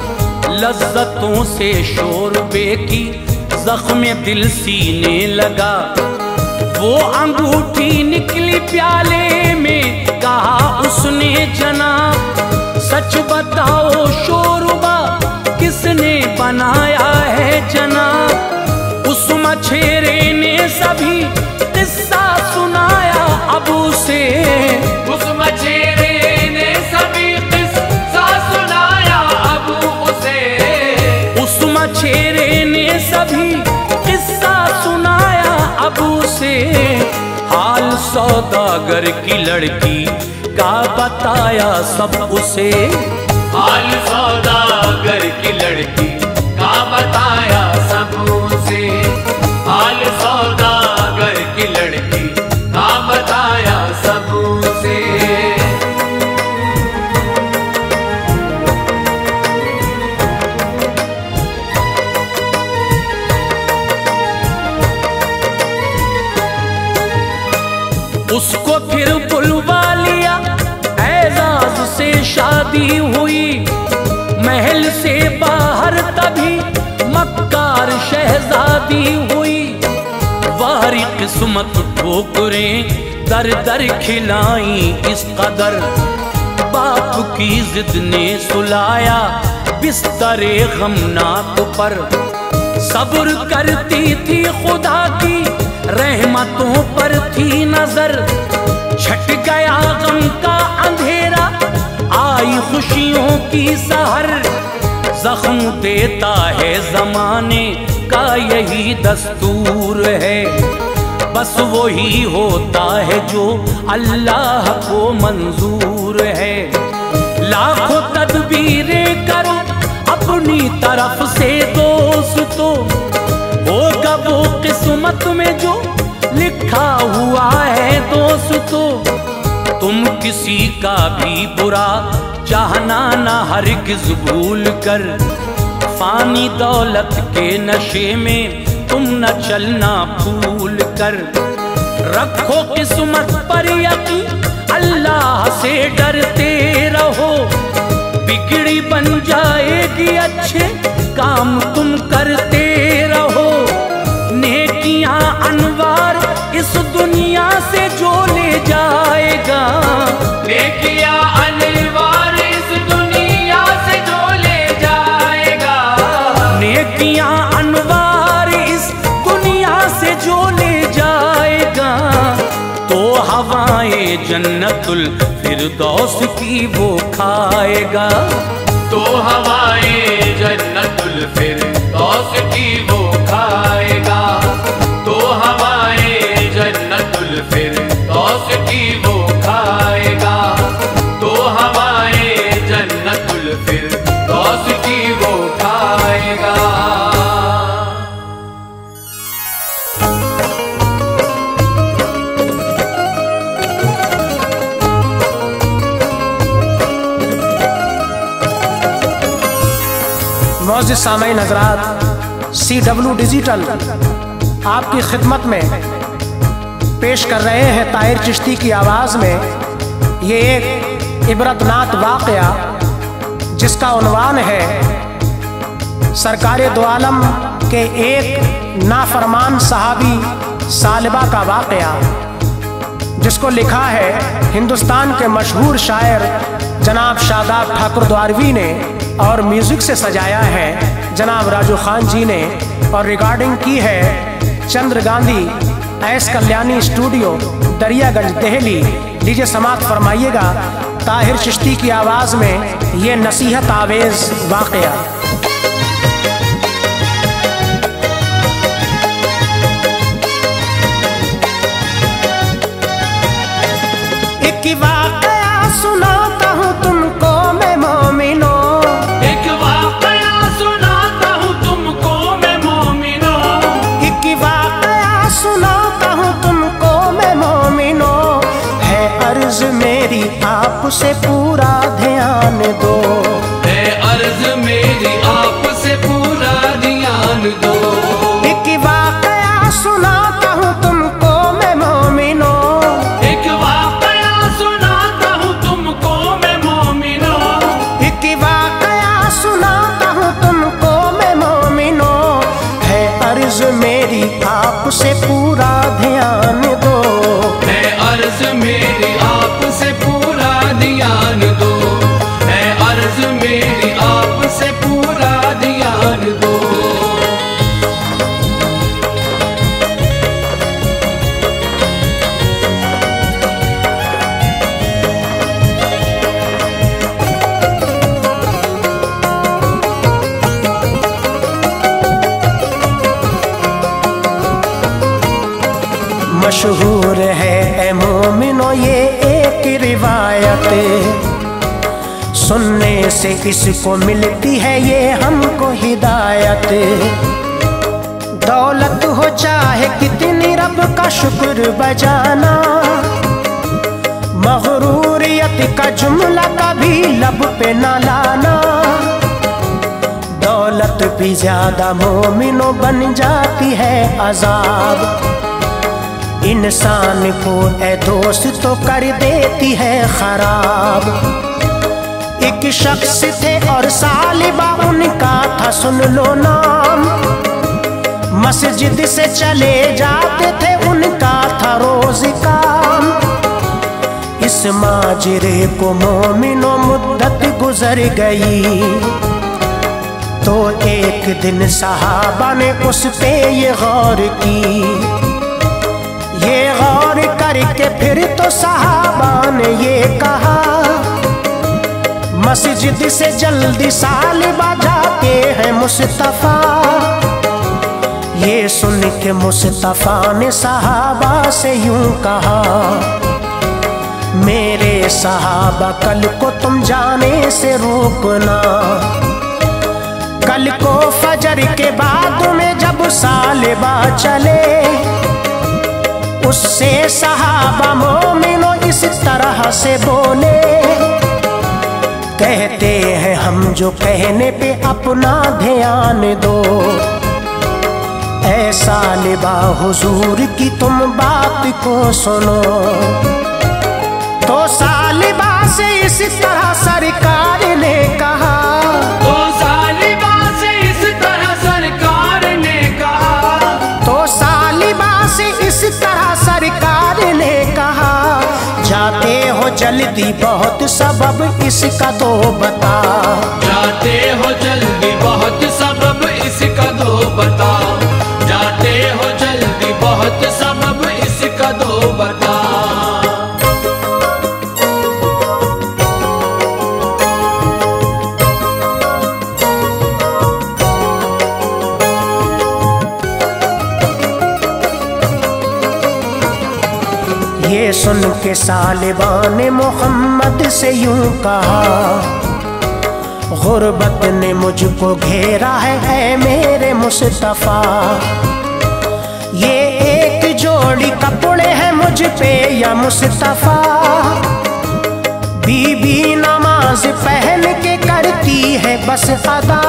लज्जतों से शोरबे की जख्म दिल सीने लगा। वो अंगूठी निकली प्याले में, कहा उसने जनाब सच बताओ शोरबा किसने बनाया है जनाब। उस मछेरे ने सभी किस्सा सुनाया अब उसे। उस मछेरे ने सभी किस्सा सुनाया अब उसे। उस मछेरे ने सभी किस्सा सुनाया अब उसे। हाल सौदागर की लड़की का बताया सब उसे। हाल सौदागर की लड़की का बताया सब उसे। हाल सौदागर की लड़की का बताया सब उसे। उसको फिर बुलवा लिया, एजाज से शादी हुई। महल से बाहर तभी मक्कार शहजादी हुई। वारी किस्मत ठोकरें दर दर खिलाई इस कदर। बाप की जिद ने सुलाया बिस्तरे गमनाक पर। सब्र करती थी खुदा की रहमतों पर थी नजर। छट गया गम का अंधेरा, आई खुशियों की सहर। जख्म देता है जमाने का यही दस्तूर है। बस वही होता है जो अल्लाह को मंजूर है। लाखों तदबीरें करो अपनी तरफ से दोस्तों, होगा वो किस्मत में जो लिखा हुआ है दोस्तों। तुम किसी का भी बुरा चाहना ना हरगिज़ भूल कर। फानी दौलत के नशे में तुम न चलना भूल कर। रखो किस्मत पर यकीन, अल्लाह से डरते रहो। बिगड़ी बन जाएगी अच्छे काम तुम करते रहो। नेकियां अनवार इस दुनिया से जो ले जा पिया अनवार इस दुनिया से जो ले जाएगा, तो हवाएं जन्नतुल फिरदौस की वो खाएगा। तो हवाएं जन्नतुल फिरदौस की वो खाएगा। तो हवाएं जन्नतुल फिरदौस की वो खाएगा। तो हवाएं जन्नतुल फिरदौस की वो खाएगा। मौजूद सामईन हज़रात, CW डिजिटल आपकी खिदमत में पेश कर रहे हैं ताहिर चिश्ती की आवाज़ में ये एक इबरतनाक वाक़या जिसका उन्वान है सरकार दो आलम के एक नाफरमान सहाबी सालिबा का वाक़या, जिसको लिखा है हिंदुस्तान के मशहूर शायर जनाब शादाब ठाकुर द्वारवी ने और म्यूज़िक से सजाया है जनाब राजू खान जी ने और रिकॉर्डिंग की है चंद्र गांधी एस कल्याणी स्टूडियो दरियागंज दिल्ली। लीजिए समाअत फरमाइएगा ताहिर चिश्ती की आवाज़ में ये नसीहत आवेज़ वाक़या। एक वाक़या सुनाता हूँ तुमको मैं मोमिनो, एक वाक़या सुनाता हूँ तुमको मैं मोमिनो। एक वाक़या सुनाता हूँ तुमको मैं मोमिनो, है अर्ज़ मेरी आपसे पूरा ध्यान दो। है अर्ज़ मेरी आपसे पूरा ध्यान दो। एक वाक़या सुनाता हूँ तुमको मैं मोमिनो, एक वाक़या सुनाता हूँ तुमको मैं मोमिनो। एक वाक़या सुनाता हूँ तुमको मैं मोमिनो, है अर्ज़ मेरी आपसे पूरा ध्यान दो। है अर्ज़ मेरी आपसे पूरा ध्यान दो। है अर्ज़ मेरी आपसे पूरा ध्यान दो। मशहूर है ए मोमिनो ये एक रिवायत, सुनने से इसको मिलती है ये हमको हिदायत। दौलत हो चाहे कितनी रब का शुक्र बजाना, मगरूरियत का जुमला कभी लब पे ना लाना। दौलत भी ज्यादा मोमिनो बन जाती है अजाब, इंसान को ए दोस्त तो कर देती है खराब। एक शख्स थे और सालिबा उनका था सुन लो नाम, मस्जिद से चले जाते थे उनका था रोज काम। इस माजरे को मोमिनो मुद्दत गुजर गई, तो एक दिन सहाबा ने उस पे ये गौर की। ये गौर करके फिर तो सहाबा ने ये कहा, मस्जिद से जल्दी सालिबा जाते हैं मुस्तफा। ये सुन के मुस्तफा ने सहाबा से यूं कहा, मेरे सहाबा कल को तुम जाने से रोकना। कल को फजर के बाद में जब सालिबा चले, उससे सहाबा मोमिनो इस तरह से बोले, कहते हैं हम जो कहने पे अपना ध्यान दो। ऐ सालिबा हुजूर की तुम बात को सुनो। तो सालिबा से इस तरह सरकार ने कहा, तो सालिबा से इस तरह सरकार ने कहा। तो सालिबा से इस तरह सरकार ने कहा, जाते हो जल्दी बहुत सबब इसका तो बता। जाते हो जल्दी बहुत सबब इसका ये सुन के सालिबा ने मोहम्मद से यूं कहा, गुर्बत ने मुझको घेरा है मेरे मुस्तफा। ये एक जोड़ी कपड़े हैं मुझ पे या मुस्तफा। बीबी नमाज पहन के करती है बस अदा।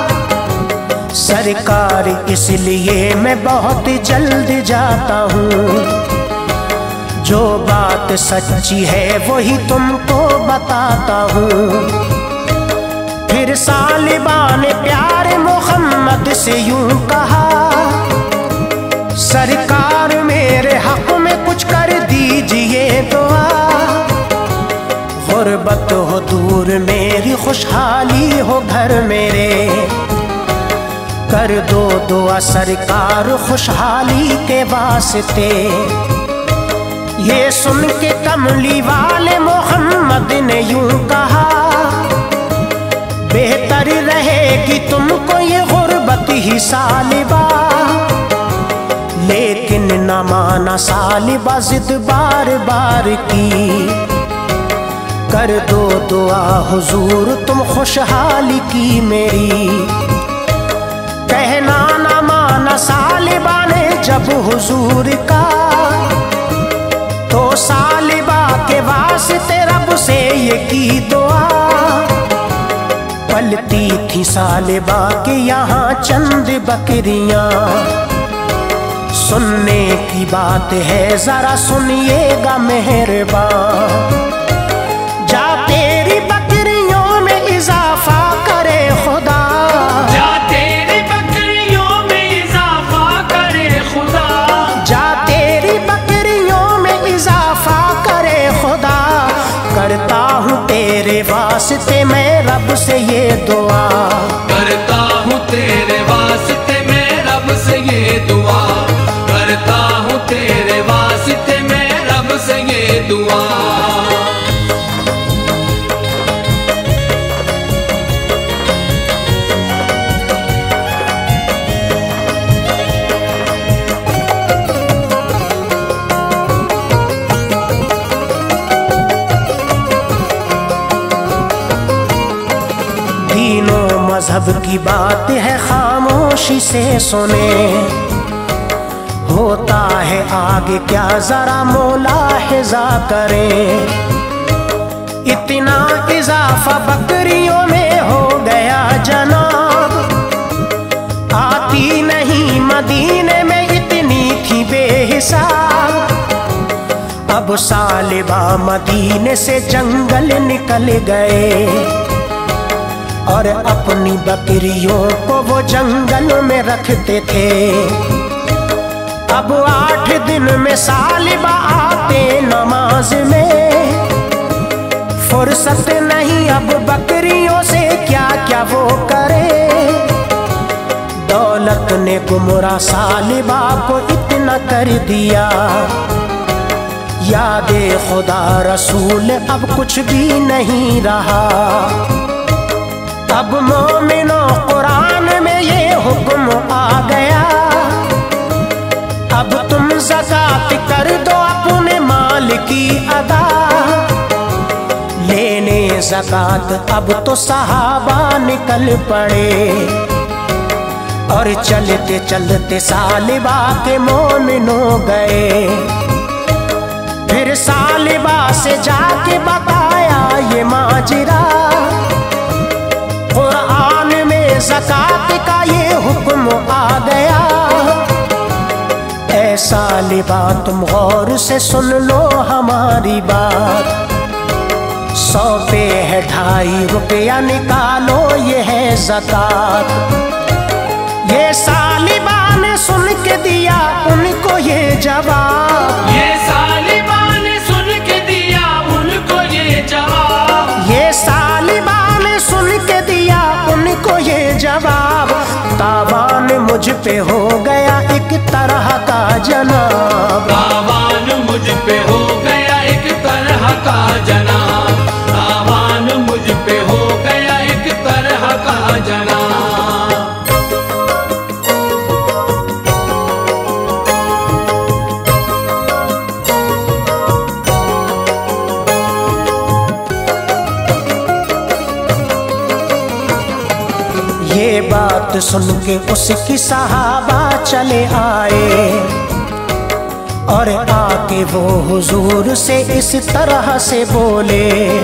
सरकार इसलिए मैं बहुत जल्द जाता हूँ, जो बात सच्ची है वही तुमको बताता हूँ। फिर सालिबा ने प्यारे मोहम्मद से यूं कहा, सरकार मेरे हक में कुछ कर दीजिए दुआ। गुर्बत हो दूर मेरी, खुशहाली हो घर मेरे, कर दो दुआ सरकार खुशहाली के वास्ते। ये सुन के कमली वाले मोहम्मद ने यूं कहा, बेहतर रहेगी तुमको ये गुर्बत ही सालिबा। लेकिन न माना सालिबा जिद बार बार की, कर दो दुआ हुजूर तुम खुशहाली की मेरी। कहना न माना सालिबा ने जब हुजूर का, तो सालिबा के वास्ते रब से ये की दुआ। पलती थी सालिबा के यहाँ चंद बकरियां, सुनने की बात है जरा सुनिएगा मेहरबान। जा तेरी बकरियों में इजाफा करे खुदा, जा तेरी बकरियों में इजाफा करे खुदा, जा तेरी बकरियों में इजाफा करे खुदा। करता हूँ तेरे वास्ते मैं रब से ये दुआ, करता हूँ तेरे वास्ते मैं रब से ये दुआ, करता हूँ तेरे वास्ते मैं रब से ये दुआ। मजहब की बात है खामोशी से सुने, होता है आगे क्या जरा मुलाहिजा करें। इतना इजाफा बकरियों में हो गया जनाब, आती नहीं मदीने में इतनी थी बेहिसाब। अब सालिबा मदीने से जंगल निकल गए, और अपनी बकरियों को वो जंगल में रखते थे। अब 8 दिन में सालिबा आते नमाज में, फुर्सत नहीं अब बकरियों से क्या क्या वो करे। दौलत ने गुमराह सालिबा को इतना कर दिया, यादे खुदा रसूल अब कुछ भी नहीं रहा। अब मोमिनो कुरान में ये हुक्म आ गया, अब तुम ज़कात कर दो अपने माल की अदा। लेने ज़कात अब तो सहाबा निकल पड़े, और चलते चलते सालिबा के मोमिनो गए। फिर सालिबा से जाके बताया ये माजरा, कुरान में ज़कात का ये हुक्म आ गया। ऐ सालिबा तुम गौर से सुन लो हमारी बात, 100 पे है 2.5 रुपया निकालो ये है ज़कात। ये सालिबा ने सुन के दिया उनको ये जवाब, ये सालिबा ने सुन के दिया उनको ये जवाब, ये सालिबा ने सुन के दिया उनको ये जवाब। तावान मुझ पे हो गया एक तरह का जनाब, तावान मुझ पे हो गया एक तरह का जनाब, तावान मुझ पे हो गया एक तरह का जनाब। बात सुन के उसकी सहाबा चले आए और आके वो हुजूर से इस तरह से बोले,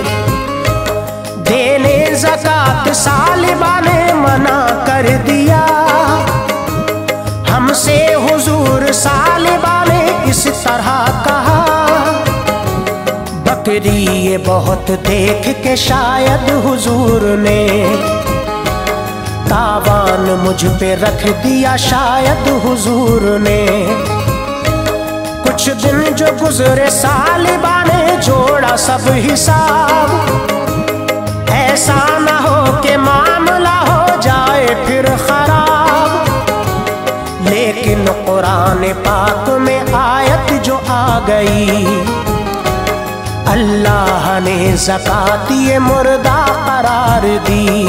देने ज़कात सालिबा ने मना कर दिया, हमसे हुजूर सालिबा ने इस तरह कहा, बकरी ये बहुत देख के शायद हुजूर ने तावान मुझ पे रख दिया, शायद हुजूर ने। कुछ दिन जो गुजरे सालिबा ने जोड़ा सब हिसाब, ऐसा ना हो कि मामला हो जाए फिर खराब। लेकिन कुरान पाक में आयत जो आ गई, अल्लाह ने ज़कात ये मुर्दा करार दी।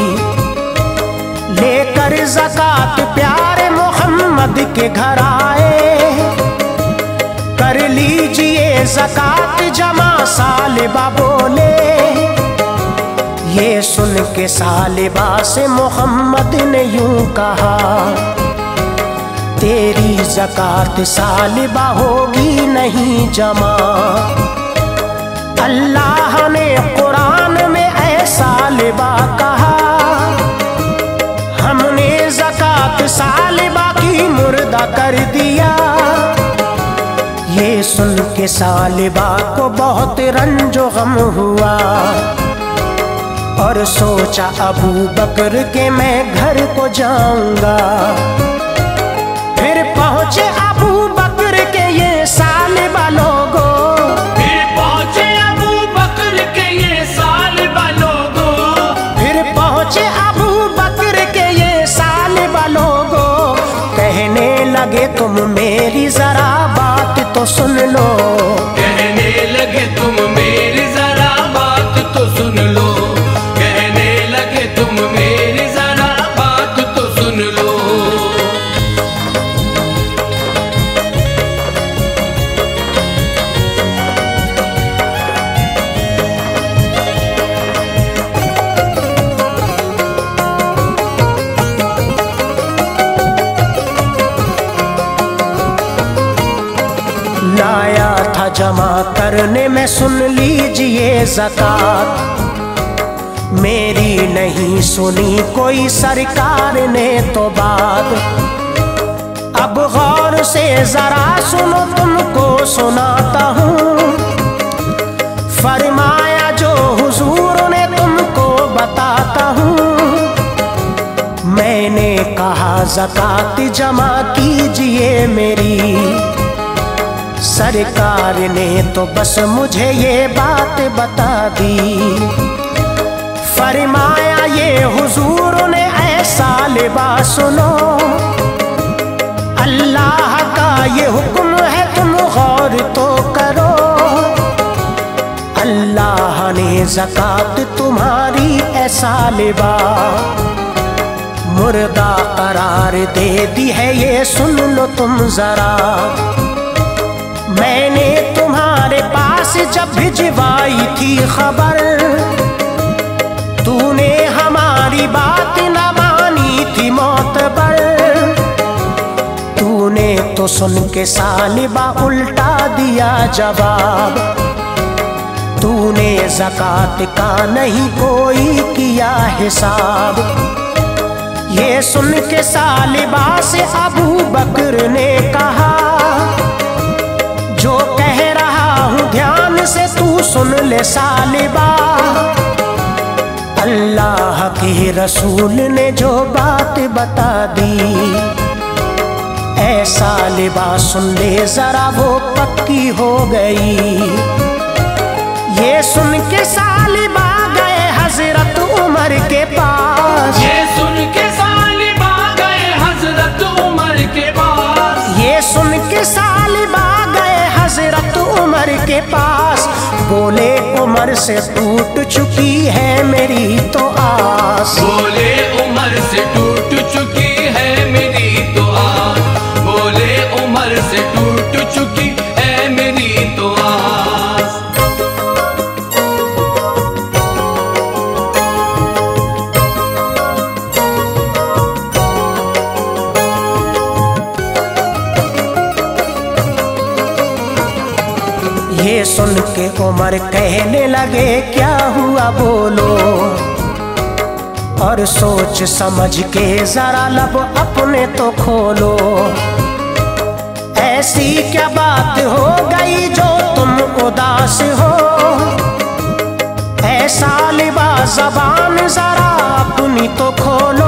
लेकर ज़कात प्यारे मोहम्मद के घर आए, कर लीजिए ज़कात जमा, सालिबा बोले। ये सुन के सालिबा से मोहम्मद ने यूं कहा, तेरी ज़कात सालिबा होगी नहीं जमा। अल्लाह ने कुरान में ऐ सालिबा कहा, हमने ज़कात सालिबा की मुर्दा कर दिया। ये सुन के सालिबा को बहुत रंजो गम हुआ और सोचा अबू बकर के मैं घर को जाऊंगा। फिर पहुंचे अबू बकर के ये सालिबा लोगों, फिर पहुंचे अबू बकर के ये सालिबा लोगों, फिर पहुंचे अबू बकर के ये सालिबा लोगों। कहने लगे तुम मेरी जरा बात तो सुन लो, कहने लगे तुम मेरी जरा बात तो सुन लो, कहने लगे तुम मेरी जरा बात तो सुन लो। लाया था जमा करने में सुन लीजिए ज़कात, मेरी नहीं सुनी कोई सरकार ने तो बात। अब गौर से जरा सुनो तुमको सुनाता हूँ, फरमाया जो हुजूर ने तुमको बताता हूँ। मैंने कहा ज़कात जमा कीजिए मेरी, सरकार ने तो बस मुझे ये बात बता दी। फरमाया ये हुजूर ने ऐ सालिबा सुनो, अल्लाह का ये हुक्म है तुम गौर तो करो। अल्लाह ने ज़कात तुम्हारी ऐ सालिबा मुर्दा करार दे दी है, ये सुन लो तुम जरा। मैंने तुम्हारे पास जब भिजवाई थी खबर, तूने हमारी बात न मानी थी मोतबर। तूने तो सुन के सालिबा उल्टा दिया जवाब, तूने ज़कात का नहीं कोई किया हिसाब। ये सुन के सालिबा से अबू बकर ने कहा, जो कह रहा हूँ ध्यान से तू सुन ले सालिबा। अल्लाह के रसूल ने जो बात बता दी, ऐ सालिबा सुन ले जरा वो पक्की हो गई। ये सुन के सालिबा गए हजरत उमर के पास, ये सुन के सालिबा गए हजरत उमर के पास, ये सुन के सालिबा गए हजरत उमर के पास। बोले उमर से टूट चुकी है मेरी तो आस, बोले उमर से टूट चुकी है मेरी तो आस, बोले उमर से टूट चुकी है मेरी तो आस। ये सुन के उमर कहने लगे क्या हुआ बोलो, और सोच समझ के जरा लब अपने तो खोलो। ऐसी क्या बात हो गई जो तुम उदास हो, ऐसा लिबास ज़बान जरा अपनी तो खोलो।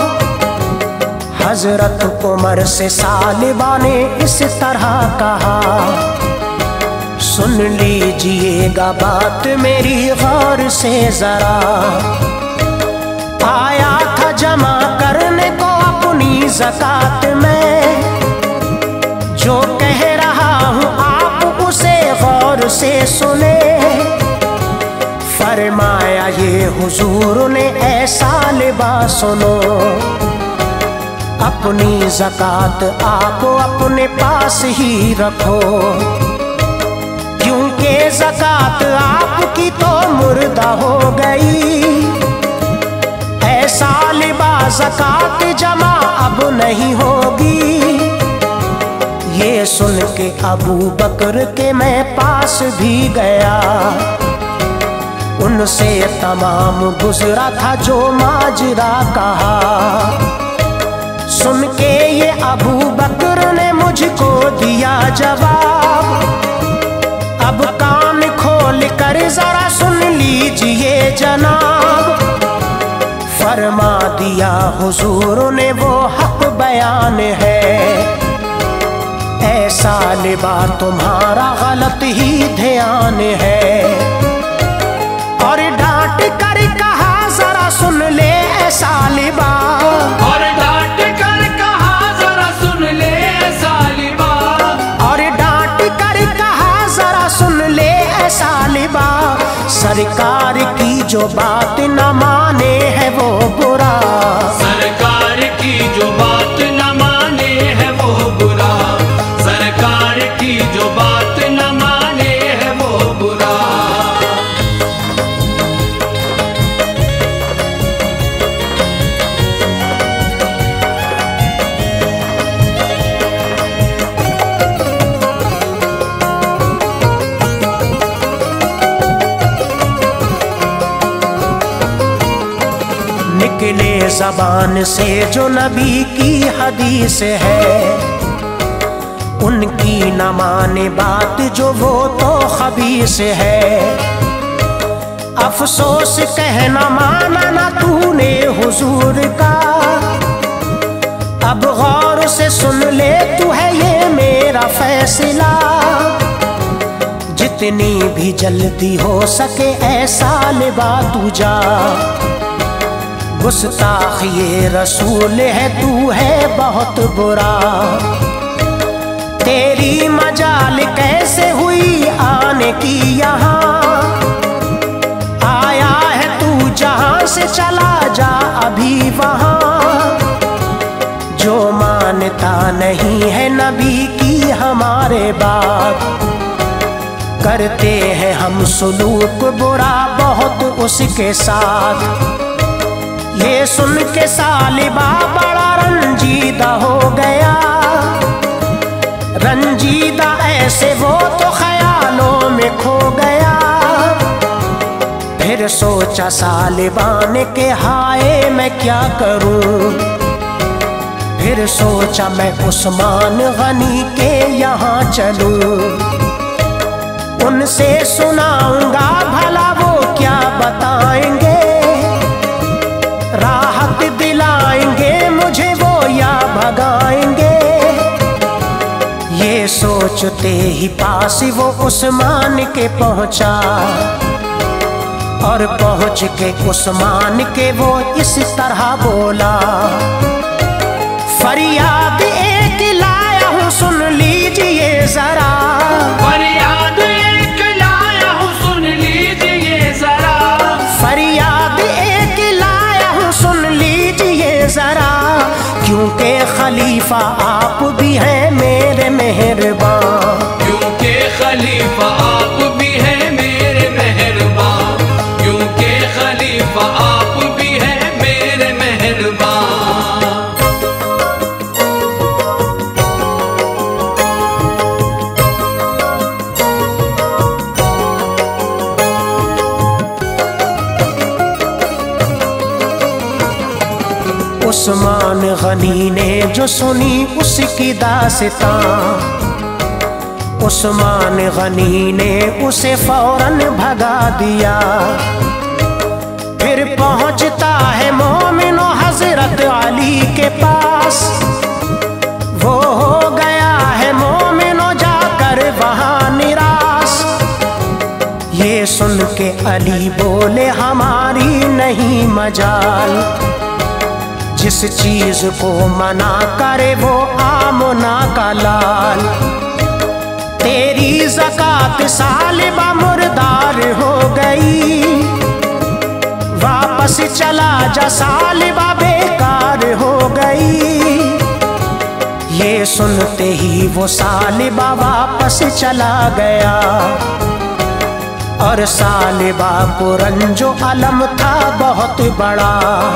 हजरत उमर से सालिबा ने इस तरह कहा, सुन लीजिएगा बात मेरी गौर से जरा। आया था जमा करने को अपनी ज़कात में, जो कह रहा हूँ आप उसे गौर से सुने। फरमाया ये हुजूर ने ऐसा लिबास सुनो, अपनी ज़कात आप अपने पास ही रखो, क्योंकि ज़कात आपकी तो मुर्दा हो गई। ऐसा लिबास ज़कात जमा अब नहीं होगी। ये सुन के अबू बकर के मैं पास भी गया, उनसे तमाम गुजरा था जो माजरा कहा। सुन के ये अबू बकर ने मुझको दिया जवाब, अब कान खोल कर जरा सुन लीजिए जनाब। फरमा दिया हुजूर ने वो हक बयान है, ऐसा लिबास तुम्हारा गलत ही ध्यान है। और डांट कर कहा जरा सुन ले ऐसा लिबास, और डांट कर कहा जरा सुन ले ऐसा लिबास, और डांट कर कहा जरा सुन ले ऐसा लिबास। सरकार की जो बात न माने है वो बुरा, सरकार की जो बात न माने है वो बुरा, सरकार की जो बात न माने है वो बुरा। निकले ज़बान से जो नबी की हदीस है, उनकी न माने बात जो वो तो खबीस है। अफसोस कहना माना ना तूने हुजूर का, अब गौर से सुन ले तू है ये मेरा फैसला। जितनी भी जल्दी हो सके ऐसा लिबास तू जा, गुस्ताख ये रसूल है तू है बहुत बुरा। तेरी मजाल कैसे हुई आने की यहाँ, आया है तू जहाँ से चला जा अभी वहाँ। जो मानता नहीं है नबी की हमारे बात, करते हैं हम सुलूक बुरा बहुत उसके साथ। ये सुन के सालिबा बड़ा रंजीदा हो गया, रंजीदा ऐसे वो तो ख्यालों में खो गया। फिर सोचा सालिबा ने के हाय मैं क्या करूं, फिर सोचा मैं उस्मान गनी के यहाँ चलूं। उनसे सुनाऊंगा भला वो क्या बताएंगे, राहत दिलाएंगे मुझे वो या भगाएंगे। ये सोचते ही पास वो उस्मान के पहुंचा, और पहुंच के उस्मान के वो इस तरह बोला। फरियाद एक लाया हूँ सुन लीजिए जरा, फरियाद एक लाया हूँ सुन लीजिए जरा, फरियाद एक लाया हूँ सुन लीजिए जरा। क्योंकि खलीफा आप भी हैं मेरे मेहरबान, क्योंकि खलीफा आप भी हैं मेरे मेहरबान, क्योंकि खलीफा आप भी हैं मेरे मेहरबान। उस्मान गनी ने जो सुनी उसकी दास्तां, उस्मान गनी ने उसे फौरन भगा दिया। फिर पहुंचता है मोमिनो हजरत अली के पास, वो हो गया है मोमिनो जाकर वहां निराश। ये सुन के अली बोले हमारी नहीं मजाल, जिस चीज को मना करे वो आमना का लाल। तेरी ज़कात सालिबा मुर्दार हो गई, वापस चला जा सालिबा बेकार हो गई। ये सुनते ही वो सालिबा वापस चला गया, और सालिबा को रंजो अलम था बहुत बड़ा।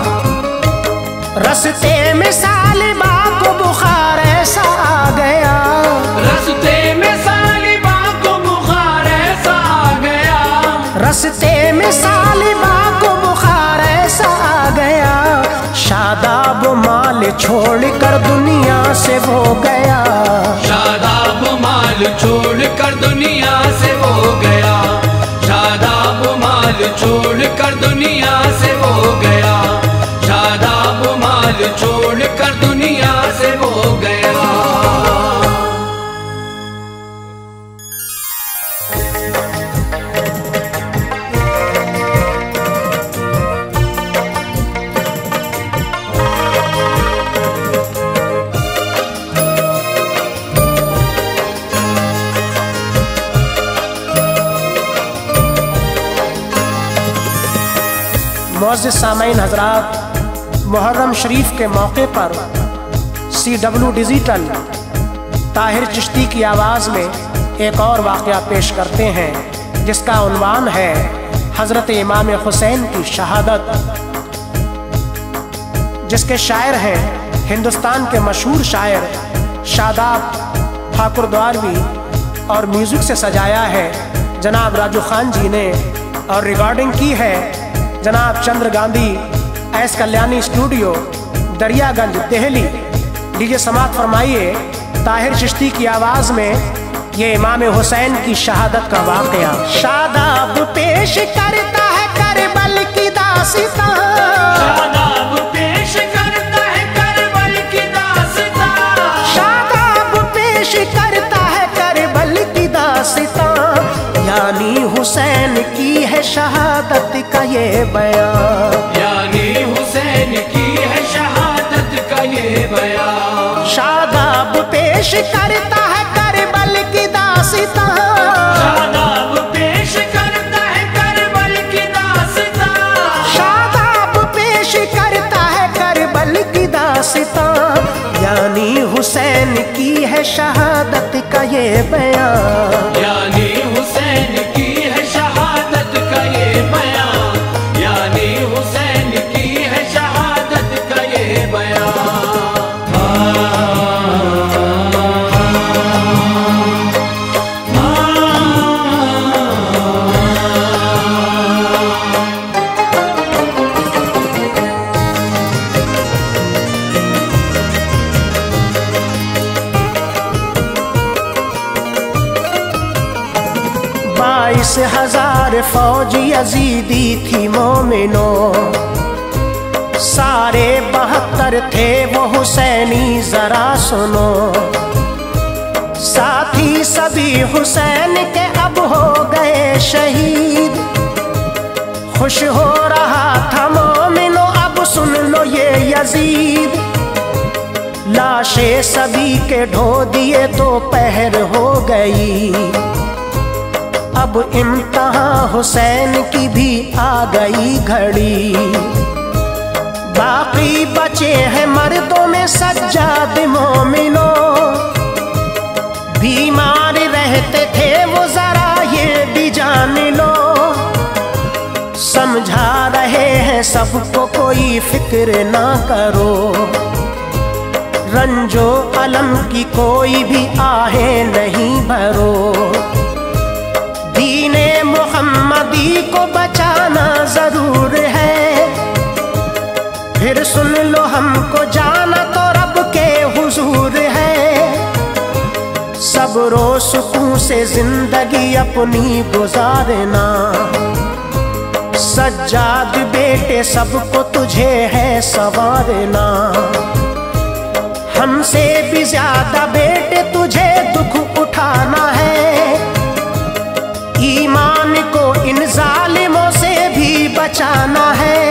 रस्ते में सालिबा को बुखार ऐसा आ गया, रस्ते में सालिबा को बुखार ऐसा आ गया, रस्ते में सालिबा को बुखार ऐसा आ गया। शादाब माल छोड़ कर दुनिया से वो गया, शादाब माल छोड़ कर दुनिया से वो गया, शादाब माल छोड़ कर दुनिया से वो गया, शादाब माल छोड़ कर दुनिया से वो गया। मुअज़्ज़िज़ सामईन हज़रात, मुहर्रम शरीफ के मौके पर CW डिजिटल ताहिर चिश्ती की आवाज़ में एक और वाक़या पेश करते हैं, जिसका उन्वान है हज़रत इमाम हुसैन की शहादत, जिसके शायर हैं हिंदुस्तान के मशहूर शायर शादाब ठाकुर द्वारवी, और म्यूज़िक से सजाया है जनाब राजू खान जी ने, और रिकॉर्डिंग की है जनाब चंद्र गांधी एस कल्याणी स्टूडियो दरियागंज दिल्ली। लीजिए समाअत फरमाइए ताहिर चिश्ती की आवाज़ में ये इमाम हुसैन की शहादत का वाक़या। शादाब पेश करता है करबल की दास्तां, शादाब पेश करता है करबल की दास्तां, शादाब पेश करता है करबल की दास्तां। यानी हुसैन की है शहादत का ये बयान, यानी हुसैन की है शहादत का ये बयान। शादाब पेश करता है करबल की दास्तां, शादाब पेश करता है करबल की दास्तां, शादाब पेश करता है करबल की दास्तां। यानी हुसैन की है शहादत का ये बयान, यानी हुसैन की है शहादत का ये बयान, यानी हुसैन की है शहादत का ये बयान। बाईस हजार फौज यजीदी थी मोमिनो, सारे 72 थे वो हुसैनी जरा सुनो। साथी सभी हुसैन के अब हो गए शहीद, खुश हो रहा था मोमिनो अब सुन लो ये यजीद। लाशें सभी के ढो दिए दोपहर हो गई, अब इम्तिहान हुसैन की भी आ गई घड़ी। बाकी बचे हैं मर्दों में सज्जाद मोमिनो, बीमार रहते थे वो जरा ये भी जान लो। समझा रहे हैं सबको कोई फिक्र ना करो, रंजो अलम की कोई भी आहें नहीं भरो। दीने मुहम्मदी को बचाना जरूर है, फिर सुन लो हमको जाना तो रब के हुजूर है, सब्रो सुकून से जिंदगी अपनी गुजारना। सज्जाद बेटे सबको तुझे है संवारना, हमसे भी ज्यादा बेटे तुझे दुख उठाना है। ईमान को इन जालिमों से भी बचाना है।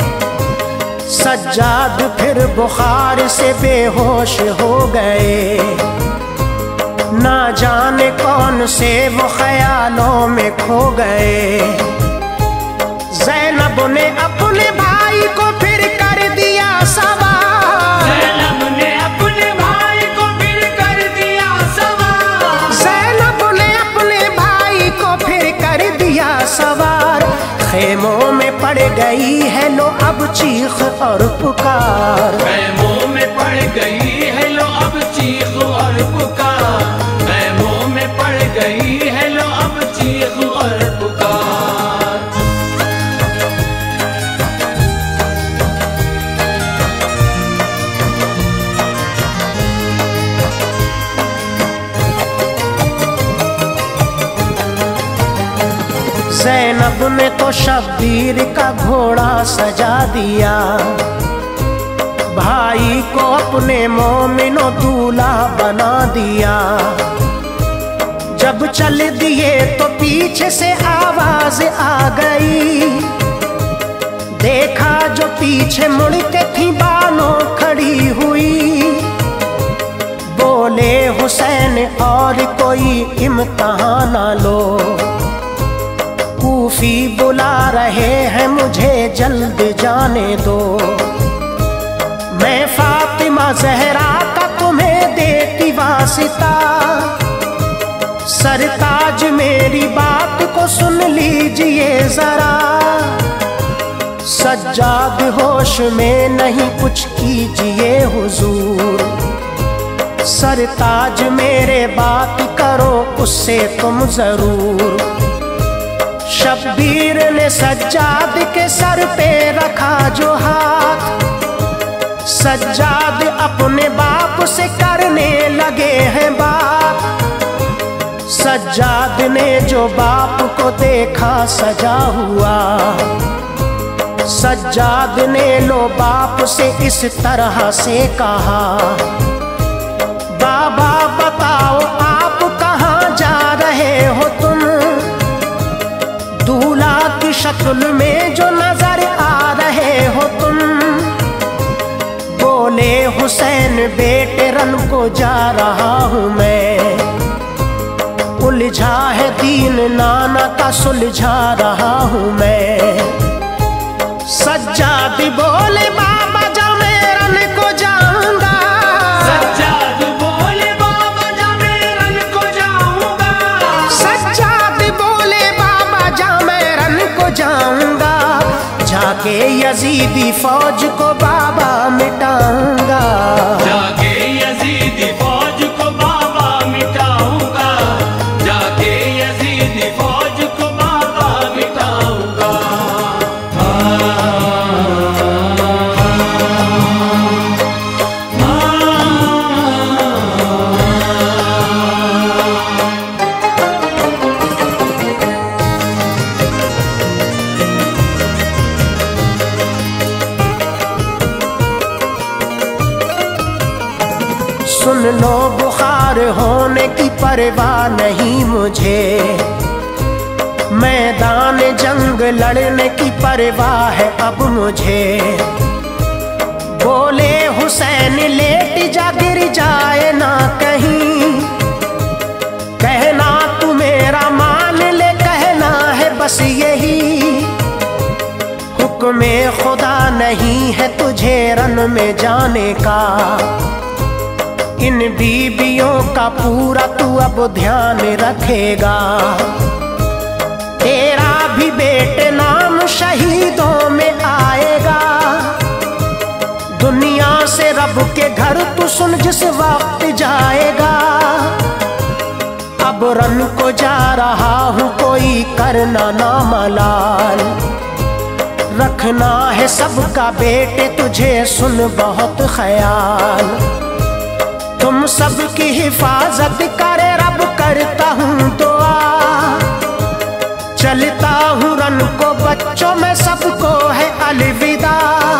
सज्जाद फिर बुखार से बेहोश हो गए, ना जाने कौन से वो ख्यालों में खो गए। ज़ैनब ने अपने भाई को फिर कर दिया सवार, ज़ैनब ने अपने भाई को फिर कर दिया सवार, ज़ैनब ने अपने भाई को फिर कर दिया सवार। खेमों में पड़ गई है लो अब चीख और पुकार, खेमों में पड़ गई है लो अब चीख और पुकार, खेमों में पड़ गई है लो अब चीख और पुकार। ज़ैनब ने तो शब्बीर का घोड़ा सजा दिया, भाई को अपने मोमिनो दूल्हा बना दिया। जब चल दिए तो पीछे से आवाज आ गई, देखा जो पीछे मुड़ के थी बानो खड़ी हुई। बोले हुसैन और कोई इम्तिहान ना लो, कूफी बुला रहे हैं मुझे जल्द जाने दो। मैं फातिमा ज़हरा का तुम्हें देती वास्ता, सरताज मेरी बात को सुन लीजिए जरा। सज्जाद होश में नहीं कुछ कीजिए हुजूर, सरताज मेरे बात करो उससे तुम जरूर। शब्बीर ने सज्जाद के सर पे रखा जो हाथ, सज्जाद अपने बाप से करने लगे हैं बात। सज्जाद ने जो बाप को देखा सजा हुआ, सज्जाद ने लो बाप से इस तरह से कहा, बाबा बताओ आप कहाँ जा रहे हो तुम, दूल्हा की शक्ल में जो नजर आ रहे हो तुम। बोले हुसैन बेटे रन को जा रहा हूँ मैं, उलझा है दीन नाना का सुलझा रहा हूँ मैं। सज्जाद बोले बाबा जा मैं रन को जाऊंगा, सज्जाद बोले बाबा जा मैं रन को जाऊंगा, सज्जाद बोले बाबा जा मैं रन को जाऊंगा। जाके यजीदी फौज को बाबा मिटाऊंगा, जाके यजीदी फौज को बाबा मिटाऊंगा, जाके यजीदी फौज को बाबा मिटाऊंगा। सुन लो बुखार होने की परवाह नहीं मुझे, मैदान जंग लड़ने की परवाह है अब मुझे। बोले हुसैन लेट जा गिर जाए ना कहीं, कहना तू मेरा मान ले कहना है बस यही। हुक्म खुदा नहीं है तुझे रन में जाने का, इन बीबियों का पूरा तू अब ध्यान रखेगा। तेरा भी बेटे नाम शहीदों में आएगा, दुनिया से रब के घर तू सुन जिस वक्त जाएगा। अब रन को जा रहा हूँ कोई करना ना मलाल, रखना है सबका बेटे तुझे सुन बहुत ख्याल। तुम सबकी हिफाजत करे रब करता हूँ दुआ। चलता हूँ रन को बच्चों में सबको है अलविदा।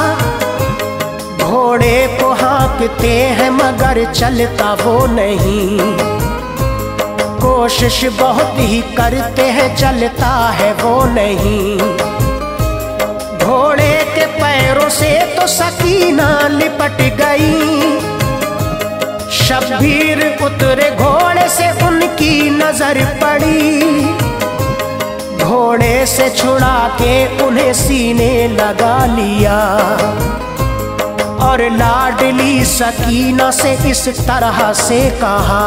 घोड़े को हाँकते हैं मगर चलता वो नहीं। कोशिश बहुत ही करते हैं चलता है वो नहीं। घोड़े के पैरों से तो सकीना लिपट गई। शब्बीर उतरे घोड़े से उनकी नजर पड़ी। घोड़े से छुड़ा के उन्हें सीने लगा लिया और लाडली सकीना से इस तरह से कहा,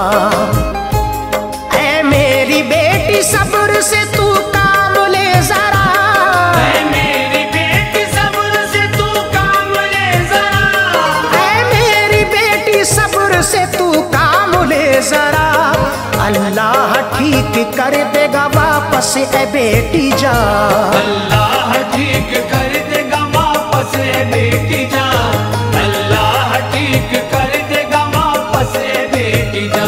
ऐ मेरी बेटी सब्र से तू काम ले जरा। ऐ मेरी बेटी सब्र से तू काम ले जरा। ऐ मेरी बेटी सब्र से तू काम ले जरा। अल्लाह ठीक कर देगा वापस ए बेटी जा। अल्लाह ठीक कर देगा वापस ए बेटी जा। अल्लाह ठीक कर देगा वापस ए बेटी जा।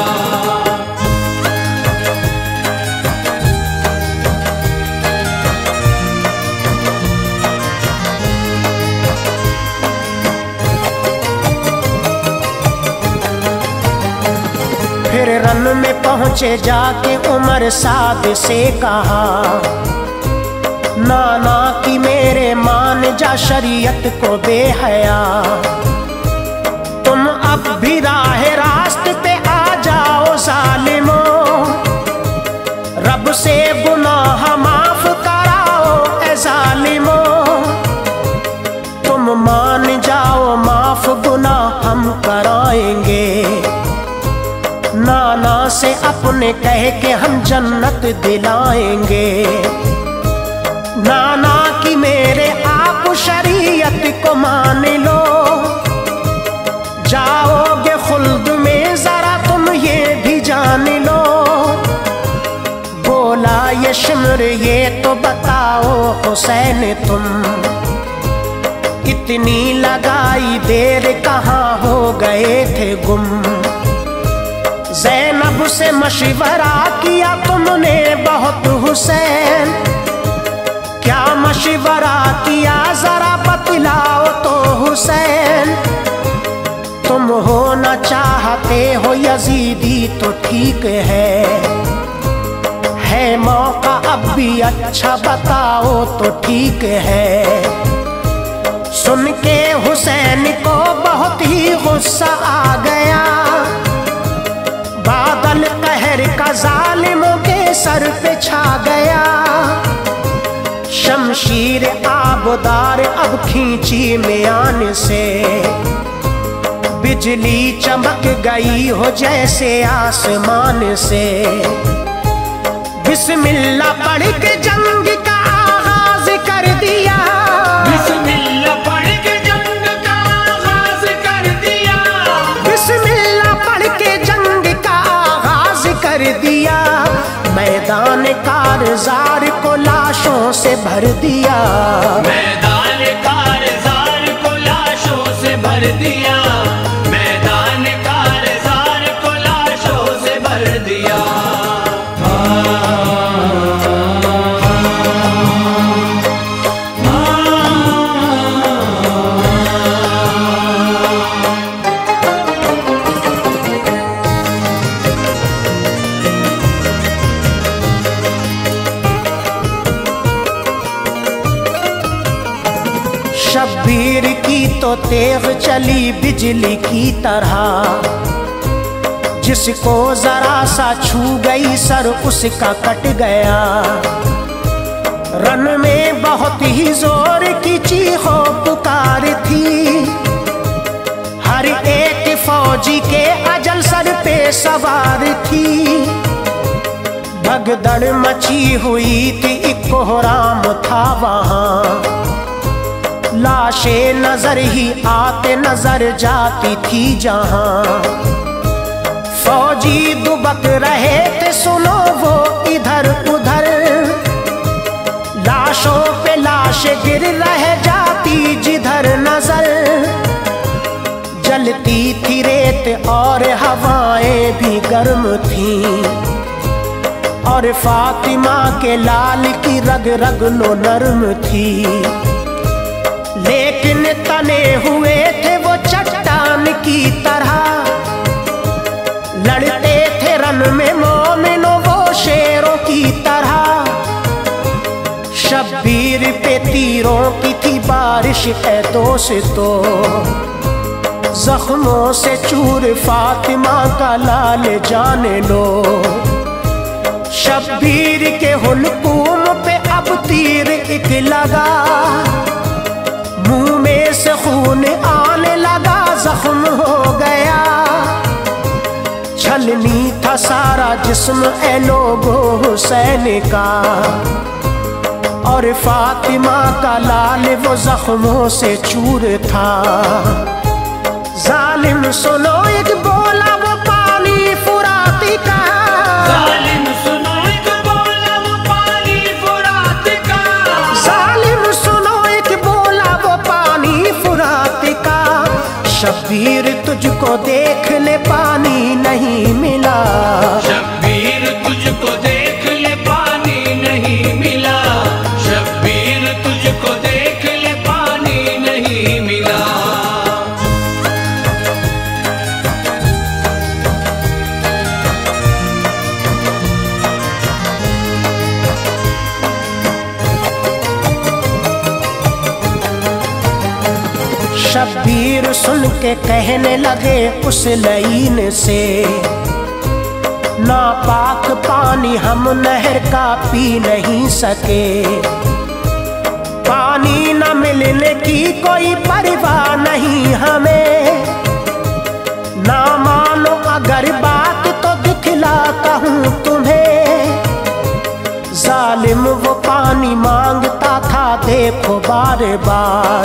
फिर रन में पहुंचे जाके उमर साद से कहा, नाना की मेरे मान जा शरीयत को बेहया। तुम अब भी राह रास्त पे आ जाओ जालिमों। रब से गुनाह माफ कराओ ए जालिमों। तुम मान जाओ माफ गुनाह हम कराएंगे। नाना से अपने कह के हम जन्नत दिलाएंगे। नाना की मेरे आप शरीयत को मान लो। जाओगे खुल्द में जरा तुम ये भी जान लो। बोला ये शिमर ये तो बताओ हुसैन तुम। इतनी लगाई देर कहाँ हो गए थे गुम। ज़ैनब से मशवरा किया तुमने बहुत हुसैन। क्या मशवरा किया जरा बतलाओ तो हुसैन। तुम होना चाहते हो यजीदी तो ठीक है मौका अब भी अच्छा बताओ तो ठीक है। सुन के हुसैन को बहुत ही गुस्सा आ गया। बादल कहर का जालिमों के सर पे छा गया। शमशीर आबदार अब खींची म्यान से। बिजली चमक गई हो जैसे आसमान से। बिस्मिल्लाह पढ़ के जंग का आगाज कर दिया। बिस्मिल्लाह पढ़ के जंग का आगाज कर दिया। बिस्मिल्लाह पढ़ के जंग का आगाज कर दिया। मैदान कारज़ार को लाशों से भर दिया। मैदान कारज़ार को लाशों से भर दिया। मैदान कारज़ार को लाशों से भर दिया। शब्बीर की तो तेग चली बिजली की तरह। जिसको जरा सा छू गई सर उसका कट गया। रन में बहुत ही जोर की चीखो पुकार थी। हर एक फौजी के अजल सर पे सवार थी। भगदड़ मची हुई थी एक कोहराम था वहां। लाशें नजर ही आते नजर जाती थी जहां। फौजी दुबक रहे थे सुनो वो इधर उधर। लाशों पे लाश गिर रहे थे और हवाएं भी गर्म थीं, और फातिमा के लाल की रग रग नो नरम थी। लेकिन तने हुए थे वो चट्टान की तरह, लड़ते थे रन में मोमिनो वो शेरों की तरह। शब्बीर पे तीरों की थी बारिश ए दोस्तों, जख्मों से चूर फातिमा का लाल जाने लो। शब्बीर के हुलकूम पे अब तीर एक लगा, मुंह में से खून आने लगा, जख्म हो गया। छलनी था सारा जिस्म ए लोगो हुसैन का, और फातिमा का लाल वो जख्मों से चूर था। जालिम सुनो एक बोला वो पानी फुराती का, जालिम सुनो एक बोला वो पानी फुरात का, जालिम सुनो एक बोला वो पानी फुरात का। शब्बीर तुझको देख ले पानी नहीं मिला, शब्बीर तुझको देख ले पानी नहीं मिला, शब्बीर तुझको देख ले पानी नहीं मिला। शब्बीर सुन के कहने लगे उस लईन से, नापाक पानी हम नहर का पी नहीं सके। पानी न मिलने की कोई परवाह नहीं हमें, ना मानो अगर बात तो दिखलाता हूँ तुम्हें। जालिम वो पानी मांगता था देखो बार बार,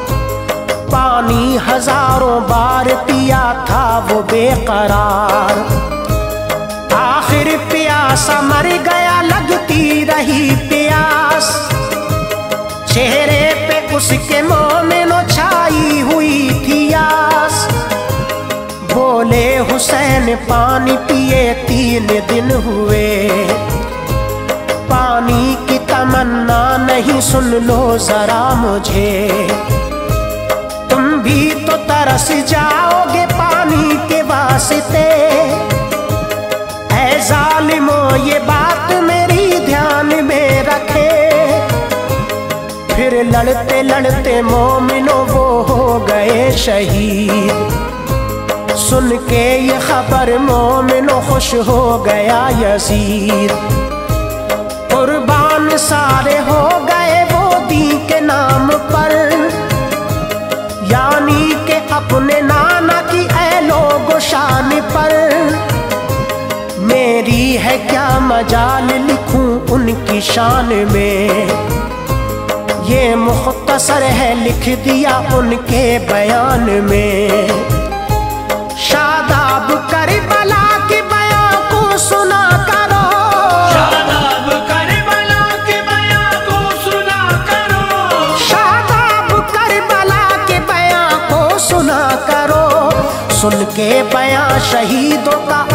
पानी हजारों बार पिया था वो बेकरार। आखिर प्यासा मर गया लगती रही प्यास, चेहरे पे उसके मोमिनो छाई हुई थी आस। बोले हुसैन पानी पिए 3 दिन हुए, पानी की तमन्ना नहीं सुन लो जरा मुझे। तुम भी तो तरस जाओगे पानी के वास्ते, ऐ जालिमो ये बात मेरी ध्यान में रखे। फिर लड़ते लड़ते मोमिनो वो हो गए शहीद, सुन के ये खबर मोमिनो खुश हो गया यजीद। कुर्बान सारे हो गए वो दी के नाम पर, यानी के अपने नाना की ऐ लोगो शान पर। मेरी है क्या मजाल लिखूं उनकी शान में, ये मुख्तसर है लिख दिया उनके बयान में। शादाब करबला के बयां को सुना करो, शादाब करबला के बयां को सुना करो, शादाब करबला के बयां को सुना करो। सुन के बयां शहीदों का